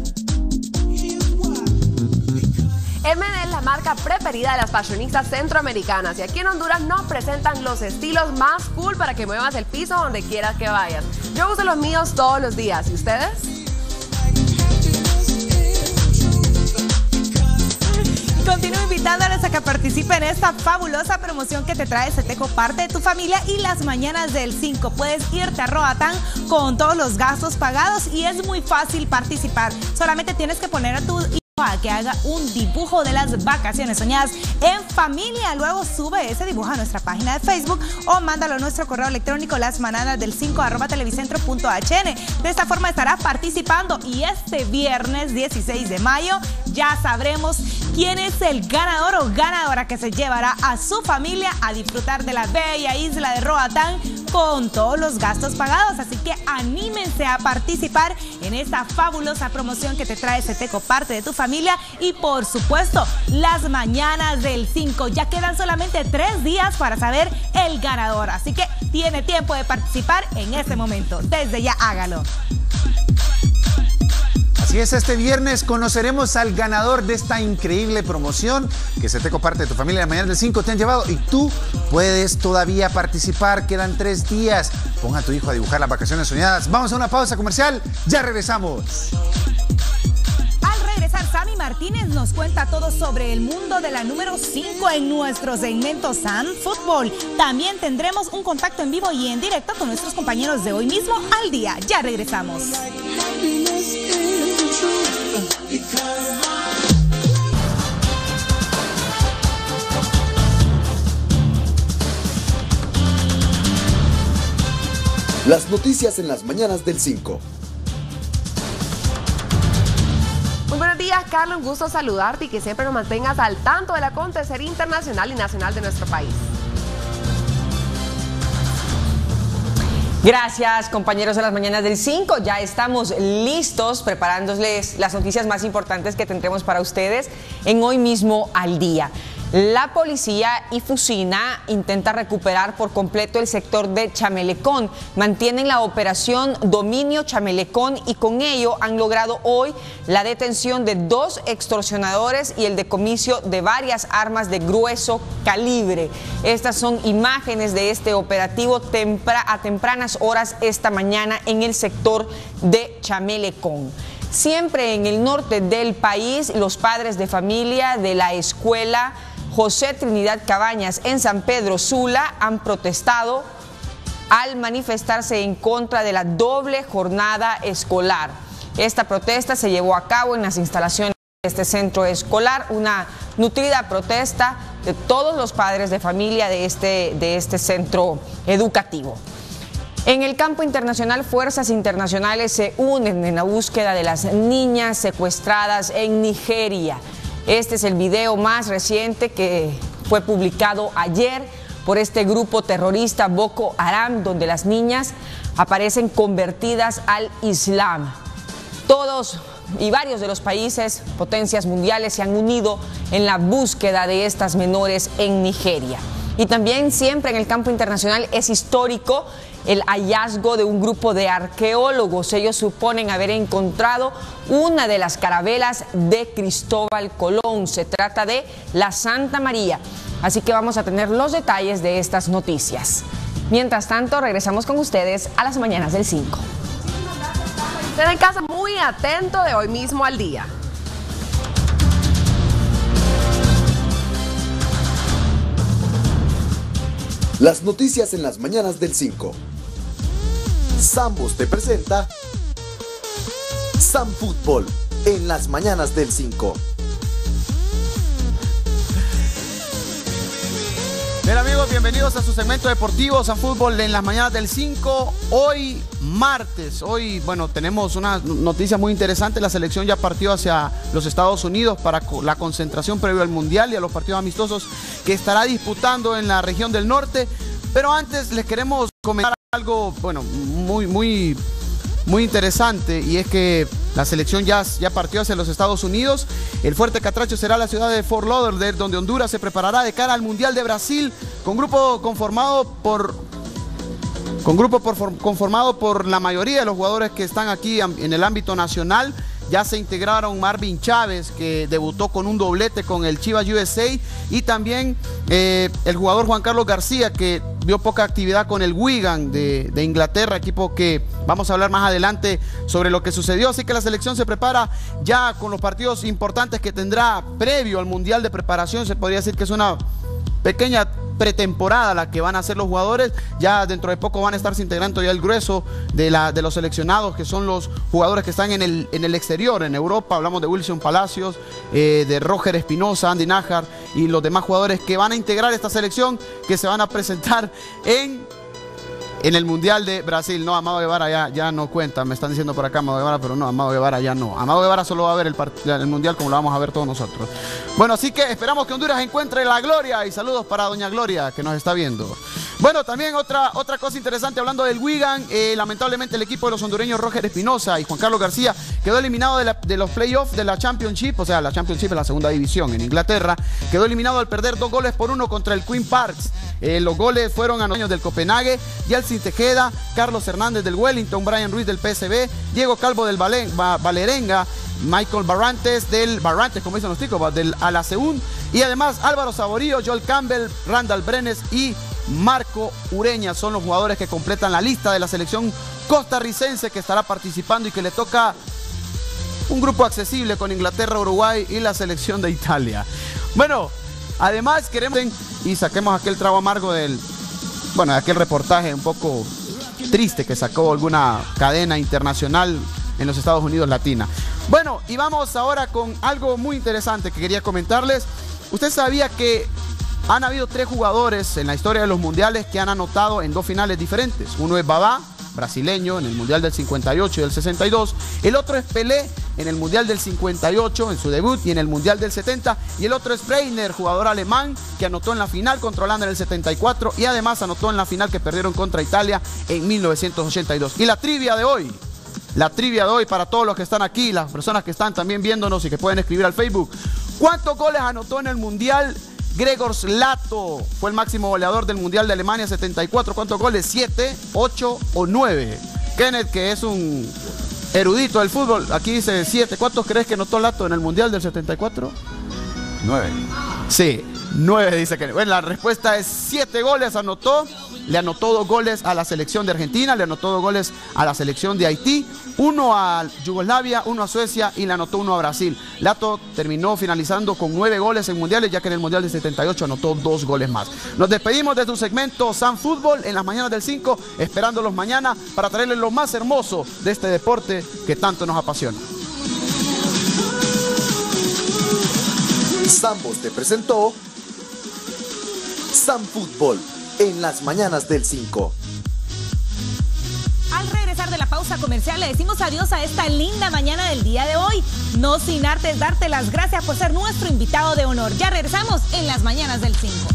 M D es la marca preferida de las fashionistas centroamericanas y aquí en Honduras nos presentan los estilos más cool para que muevas el piso donde quieras que vayas. Yo uso los míos todos los días. ¿Y ustedes? Continúo invitándoles a que participen en esta fabulosa promoción que te trae Seteco, parte de tu familia, y las mañanas del cinco. Puedes irte a Roatán con todos los gastos pagados y es muy fácil participar. Solamente tienes que poner a tu hijo a que haga un dibujo de las vacaciones soñadas en familia. Luego sube ese dibujo a nuestra página de Facebook o mándalo a nuestro correo electrónico lasmanadasdelcinco arroba televicentro punto h n. De esta forma estarás participando y este viernes dieciséis de mayo ya sabremos quién es el ganador o ganadora que se llevará a su familia a disfrutar de la bella isla de Roatán con todos los gastos pagados. Así que anímense a participar en esta fabulosa promoción que te trae Seteco, parte de tu familia. Y por supuesto, las mañanas del cinco. Ya quedan solamente tres días para saber el ganador. Así que tiene tiempo de participar en este momento. Desde ya hágalo. Así es, este viernes conoceremos al ganador de esta increíble promoción que Seteco, parte de tu familia, la mañana del cinco te han llevado, y tú puedes todavía participar. Quedan tres días. Pon a tu hijo a dibujar las vacaciones soñadas. Vamos a una pausa comercial. Ya regresamos. Al regresar, Sammy Martínez nos cuenta todo sobre el mundo de la número cinco en nuestro segmento San Fútbol. También tendremos un contacto en vivo y en directo con nuestros compañeros de Hoy Mismo al Día. Ya regresamos. Las noticias en las mañanas del cinco. Muy buenos días, Carlos. Un gusto saludarte y que siempre nos mantengas al tanto del acontecer internacional y nacional de nuestro país. Gracias, compañeros de las mañanas del cinco. Ya estamos listos preparándoles las noticias más importantes que tendremos para ustedes en Hoy Mismo al Día. La policía y Fusina intenta recuperar por completo el sector de Chamelecón. Mantienen la operación Dominio Chamelecón y con ello han logrado hoy la detención de dos extorsionadores y el decomiso de varias armas de grueso calibre. Estas son imágenes de este operativo tempra- a tempranas horas esta mañana en el sector de Chamelecón. Siempre en el norte del país, los padres de familia de la escuela José Trinidad Cabañas en San Pedro Sula han protestado al manifestarse en contra de la doble jornada escolar. Esta protesta se llevó a cabo en las instalaciones de este centro escolar, una nutrida protesta de todos los padres de familia de este, de este centro educativo. En el campo internacional, fuerzas internacionales se unen en la búsqueda de las niñas secuestradas en Nigeria. Este es el video más reciente que fue publicado ayer por este grupo terrorista Boko Haram, donde las niñas aparecen convertidas al Islam. Todos y varios de los países, potencias mundiales, se han unido en la búsqueda de estas menores en Nigeria. Y también siempre en el campo internacional es histórico el hallazgo de un grupo de arqueólogos. Ellos suponen haber encontrado una de las carabelas de Cristóbal Colón. Se trata de la Santa María. Así que vamos a tener los detalles de estas noticias. Mientras tanto, regresamos con ustedes a las mañanas del cinco. Usted en casa muy atento de Hoy Mismo al Día. Las noticias en las mañanas del cinco. Sambos te presenta Sam Fútbol en las mañanas del cinco. Bien, amigos, bienvenidos a su segmento deportivo Sam Fútbol en las mañanas del cinco. Hoy martes, hoy, bueno, tenemos una noticia muy interesante. La selección ya partió hacia los Estados Unidos para la concentración previo al Mundial y a los partidos amistosos que estará disputando en la región del norte. Pero antes les queremos comentar algo, bueno, muy, muy, muy interesante, y es que la selección ya, ya partió hacia los Estados Unidos. El fuerte catracho será la ciudad de Fort Lauderdale, donde Honduras se preparará de cara al Mundial de Brasil, con grupo conformado por, con grupo por, conformado por la mayoría de los jugadores que están aquí en el ámbito nacional. Ya se integraron Marvin Chávez, que debutó con un doblete con el Chivas U S A, y también eh, el jugador Juan Carlos García, que vio poca actividad con el Wigan de, de Inglaterra, equipo que vamos a hablar más adelante sobre lo que sucedió. Así que la selección se prepara ya con los partidos importantes que tendrá previo al Mundial de Preparación. Se podría decir que es una pequeña pretemporada la que van a hacer los jugadores. Ya dentro de poco van a estarse integrando ya el grueso de, la, de los seleccionados, que son los jugadores que están en el, en el exterior, en Europa. Hablamos de Wilson Palacios, eh, de Roger Espinosa, Andy Nájar y los demás jugadores que van a integrar esta selección, que se van a presentar en en el Mundial de Brasil. No, Amado Guevara ya, ya no cuenta, me están diciendo por acá Amado Guevara, pero no, Amado Guevara ya no. Amado Guevara solo va a ver el, el Mundial como lo vamos a ver todos nosotros. Bueno, así que esperamos que Honduras encuentre la gloria, y saludos para doña Gloria, que nos está viendo. Bueno, también otra, otra cosa interesante, hablando del Wigan, eh, lamentablemente el equipo de los hondureños Roger Espinosa y Juan Carlos García quedó eliminado de, la, de los playoffs de la Championship, o sea, la Championship es la segunda división en Inglaterra. Quedó eliminado al perder dos goles por uno contra el Queen Parks. Eh, los goles fueron a los del Copenhague, Yeltsin Tejeda, Carlos Hernández del Wellington, Brian Ruiz del P S V, Diego Calvo del Valen, Va, Valerenga, Michael Barrantes del Barrantes, como dicen los ticos, del Alaseún, y además Álvaro Saborío, Joel Campbell, Randall Brenes y Marco Ureña son los jugadores que completan la lista de la selección costarricense que estará participando y que le toca un grupo accesible con Inglaterra, Uruguay y la selección de Italia. Bueno, además queremos y saquemos aquel trago amargo del, bueno, de aquel reportaje un poco triste que sacó alguna cadena internacional en los Estados Unidos Latina. Bueno, y vamos ahora con algo muy interesante que quería comentarles. Usted sabía que han habido tres jugadores en la historia de los mundiales que han anotado en dos finales diferentes. Uno es Babá brasileño, en el Mundial del cincuenta y ocho y del sesenta y dos. El otro es Pelé, en el Mundial del cincuenta y ocho, en su debut, y en el Mundial del setenta. Y el otro es Breitner, jugador alemán, que anotó en la final contra Holanda en el setenta y cuatro y además anotó en la final que perdieron contra Italia en mil novecientos ochenta y dos. Y la trivia de hoy, la trivia de hoy para todos los que están aquí, las personas que están también viéndonos y que pueden escribir al Facebook. ¿Cuántos goles anotó en el Mundial Gregor Slato? Fue el máximo goleador del Mundial de Alemania setenta y cuatro. ¿Cuántos goles? ¿siete, ocho o nueve? Kenneth, que es un erudito del fútbol, aquí dice siete. ¿Cuántos crees que anotó Lato en el Mundial del setenta y cuatro? nueve. Sí, nueve dice Kenneth. Bueno, la respuesta es siete goles anotó. Le anotó dos goles a la selección de Argentina, le anotó dos goles a la selección de Haití, uno a Yugoslavia, uno a Suecia y le anotó uno a Brasil. Lato terminó finalizando con nueve goles en mundiales, ya que en el Mundial del setenta y ocho anotó dos goles más. Nos despedimos de tu segmento San Fútbol en las mañanas del cinco, esperándolos mañana para traerles lo más hermoso de este deporte que tanto nos apasiona. Sambos te presentó San Fútbol en las mañanas del cinco. Al regresar de la pausa comercial le decimos adiós a esta linda mañana del día de hoy. No sin antes darte las gracias por ser nuestro invitado de honor. Ya regresamos en las mañanas del cinco.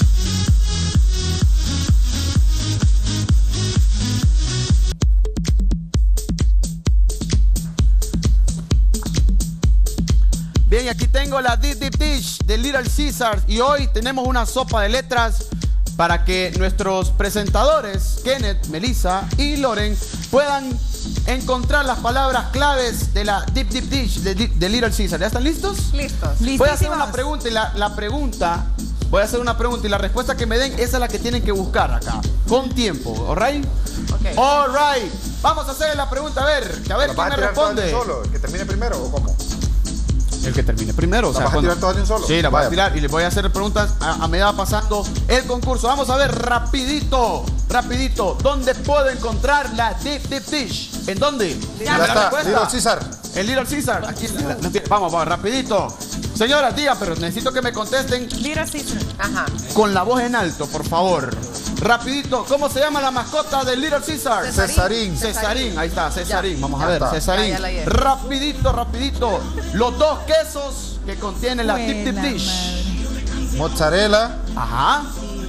Bien, aquí tengo la Deep Deep Dish de Little Caesars y hoy tenemos una sopa de letras para que nuestros presentadores, Kenneth, Melissa y Loren, puedan encontrar las palabras claves de la Deep Deep Dish de, de Little Caesars. ¿Ya están listos? Listos. Voy a hacer una pregunta y la, la pregunta, voy a hacer una pregunta y la respuesta que me den, esa es la que tienen que buscar acá, con tiempo, ¿all right? Okay. All right. Vamos a hacer la pregunta, a ver, que a ver quién me responde. Solo, ¿el que termine primero o cómo? El que termine primero. O sea, ¿vas a tirar todas de un solo? Sí, la voy Vaya. a tirar y les voy a hacer preguntas a, a medida va pasando el concurso. Vamos a ver rapidito, rapidito, ¿dónde puedo encontrar la Deep Deep Dish? ¿En dónde? Ya ¿La está, respuesta? Little Caesar. En Little Caesar. Aquí, la- la- la- vamos, vamos, rapidito. Señoras, digan, pero necesito que me contesten Little Caesar. Ajá. con la voz en alto, por favor. Rapidito, ¿cómo se llama la mascota de Little Caesar? Cesarín. Cesarín, ahí está, Cesarín. Ya. Vamos a Ya ver, está. Cesarín. Ya, ya la hallé. Rapidito, rapidito. Los dos quesos que contiene la Deep Deep Buena Dish. madre. Mozzarella Ajá.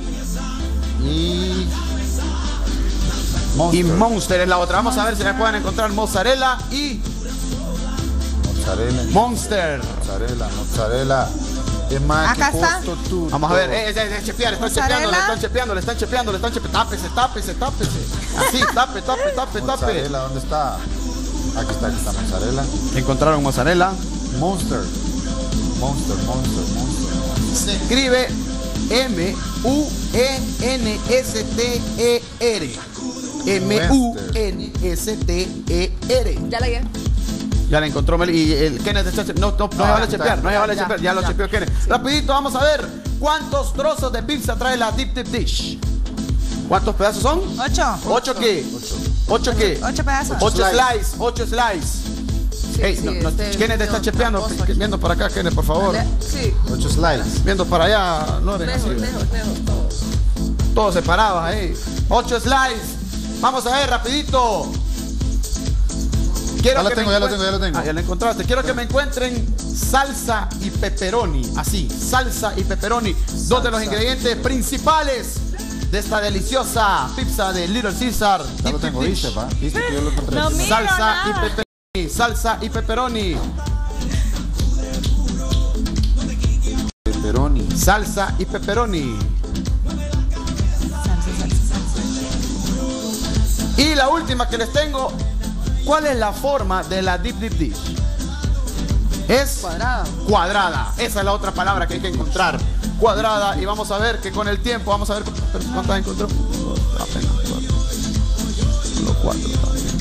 y... Y Monster es la otra. Vamos a ver si me pueden encontrar mozzarella y Mozzarella. Monster. Mozzarella, mozzarella. Es más Acá que está. costo tú. Vamos a ver, eh, eh, eh, chepear, están Mozzarella. chepeando, le están chepeando, le están chepeando, le están chepeando. Tápese, tápese, tápese. Así, tape, tape, tape, tape. Mozzarella, ¿dónde está? Aquí está, aquí está mozzarella. Encontraron mozzarella. Monster. Monster, monster, monster. Se escribe M U E N S T E R. M U N S T E R. Ya la hallé. Ya la encontró Mel y el Kenneth está che- no, no, no se vale chepear, no se vale Ya, chepear, ya lo ya. chepeó Kenneth. Rapidito, vamos a ver cuántos trozos de pizza trae la Deep Deep Dish. ¿Cuántos pedazos son? Ocho. ¿Ocho qué? ¿Ocho qué? Ocho pedazos. Ocho slice, ocho slice. Ey, sí, no, no, este, Kenneth está no, chepeando, tramposo aquí. viendo para acá, Kenneth, por favor. Sí. Ocho slides. Viendo para allá, Loren, así. Lejos, lejos, lejos, todos. Todos separados ahí. Ocho slides. Vamos a ver, rapidito. Quiero Ya lo que tengo, me ya lo encuent- tengo, ya lo tengo. Ah, ya lo encontraste. Quiero que me encuentren salsa y pepperoni. Así, salsa y pepperoni. Dos de los ingredientes principales de esta deliciosa pizza de Little Caesar. Ya lo Deep tengo, Deep viste, Dish. pa. Viste que yo lo encontré. No, mira. Salsa nada. y pepperoni. Salsa y pepperoni. Pepperoni. Salsa y pepperoni. Y la última que les tengo, ¿cuál es la forma de la Deep Deep Dish? Es Cuadrada. cuadrada. Esa es la otra palabra que hay que encontrar. Cuadrada. Y vamos a ver que con el tiempo, vamos a ver cu- cuántas encontró. Apenas cuatro. Solo cuatro también.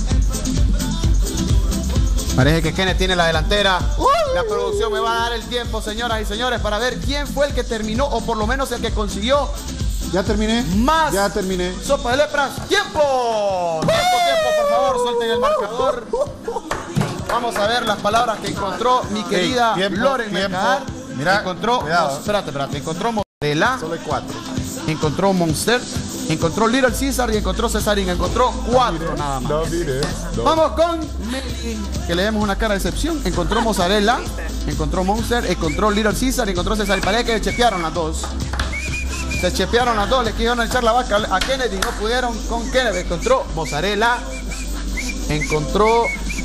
Parece que Kenneth tiene la delantera. La producción me va a dar el tiempo, señoras y señores, para ver quién fue el que terminó, o por lo menos el que consiguió Ya terminé. más Ya terminé. sopa de lepras. ¡Tiempo! ¡Tiempo, tiempo! Por favor, suelten el marcador. Vamos a ver las palabras que encontró mi querida tiempo, Loren tiempo. Mercader. Mira, encontró, cuidado. espérate, espérate, encontró mozzarella, Solo hay cuatro. encontró monster, encontró Little Caesar y encontró Cesarín. Encontró cuatro nada más. No, mire, no. Vamos con Meli, que le demos una cara de excepción. Encontró mozzarella, encontró Monster, encontró Little Caesar, encontró Cesarín. Parece que le chepearon las dos. Se chepearon las dos, le quisieron echar la vaca a Kennedy, no pudieron con Kennedy. Encontró mozzarella, encontró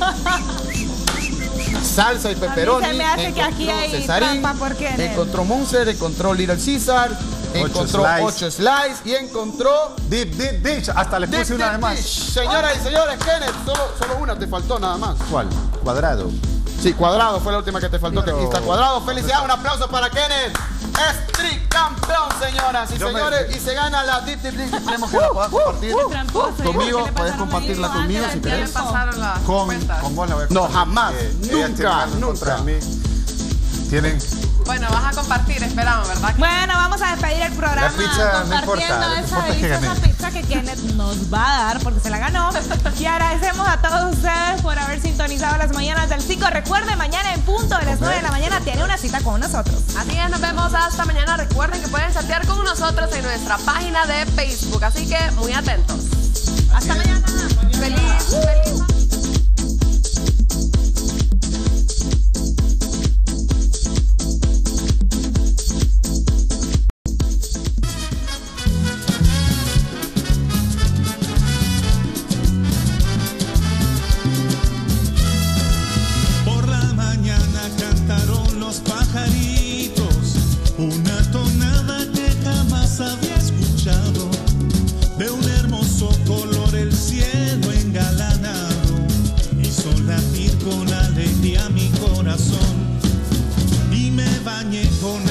salsa y pepperoni, se me hace que aquí hay Cesarín, trampa por Kennedy. encontró Monster, encontró Little Caesar, encontró slice. ocho slice y encontró Deep, deep dish. Hasta le puse Deep, una deep de más. dish. Señoras y señores, Kenneth, solo, solo una te faltó nada más. ¿Cuál? Cuadrado. Sí, Cuadrado fue la última que te faltó, Pero- que aquí está Cuadrado. Felicidades, un aplauso para Kenneth. Es tricampeón, señoras y Yo me- señores, y se gana la Deep Deep Dish. Esperemos que la puedas compartir conmigo. Puedes compartirla conmigo si Ya le querés. pasaron las Con, cuentas. con vos la voy a No, compartir, jamás, porque ellas nunca, tienen algo en contra nunca. de mí. Tienen. Bueno, vas a compartir, esperamos, ¿verdad? Bueno, vamos a despedir el programa La pizza no importa, compartiendo lo que esa importa es que deliciosa gané. pizza que Kenneth nos va a dar porque se la ganó. Y agradecemos a todos ustedes por haber sintonizado las mañanas del cinco. Recuerden, mañana en punto de las nueve de la mañana tiene una cita con nosotros. Así es, nos vemos hasta mañana. Recuerden que pueden chatear con nosotros en nuestra página de Facebook, así que muy atentos. Hasta mañana. Feliz, feliz. Por la mañana cantaron los pajaritos una tonada que jamás había escuchado, de un hermoso color el cielo engalanado, hizo latir con alegría mi corazón y me bañé con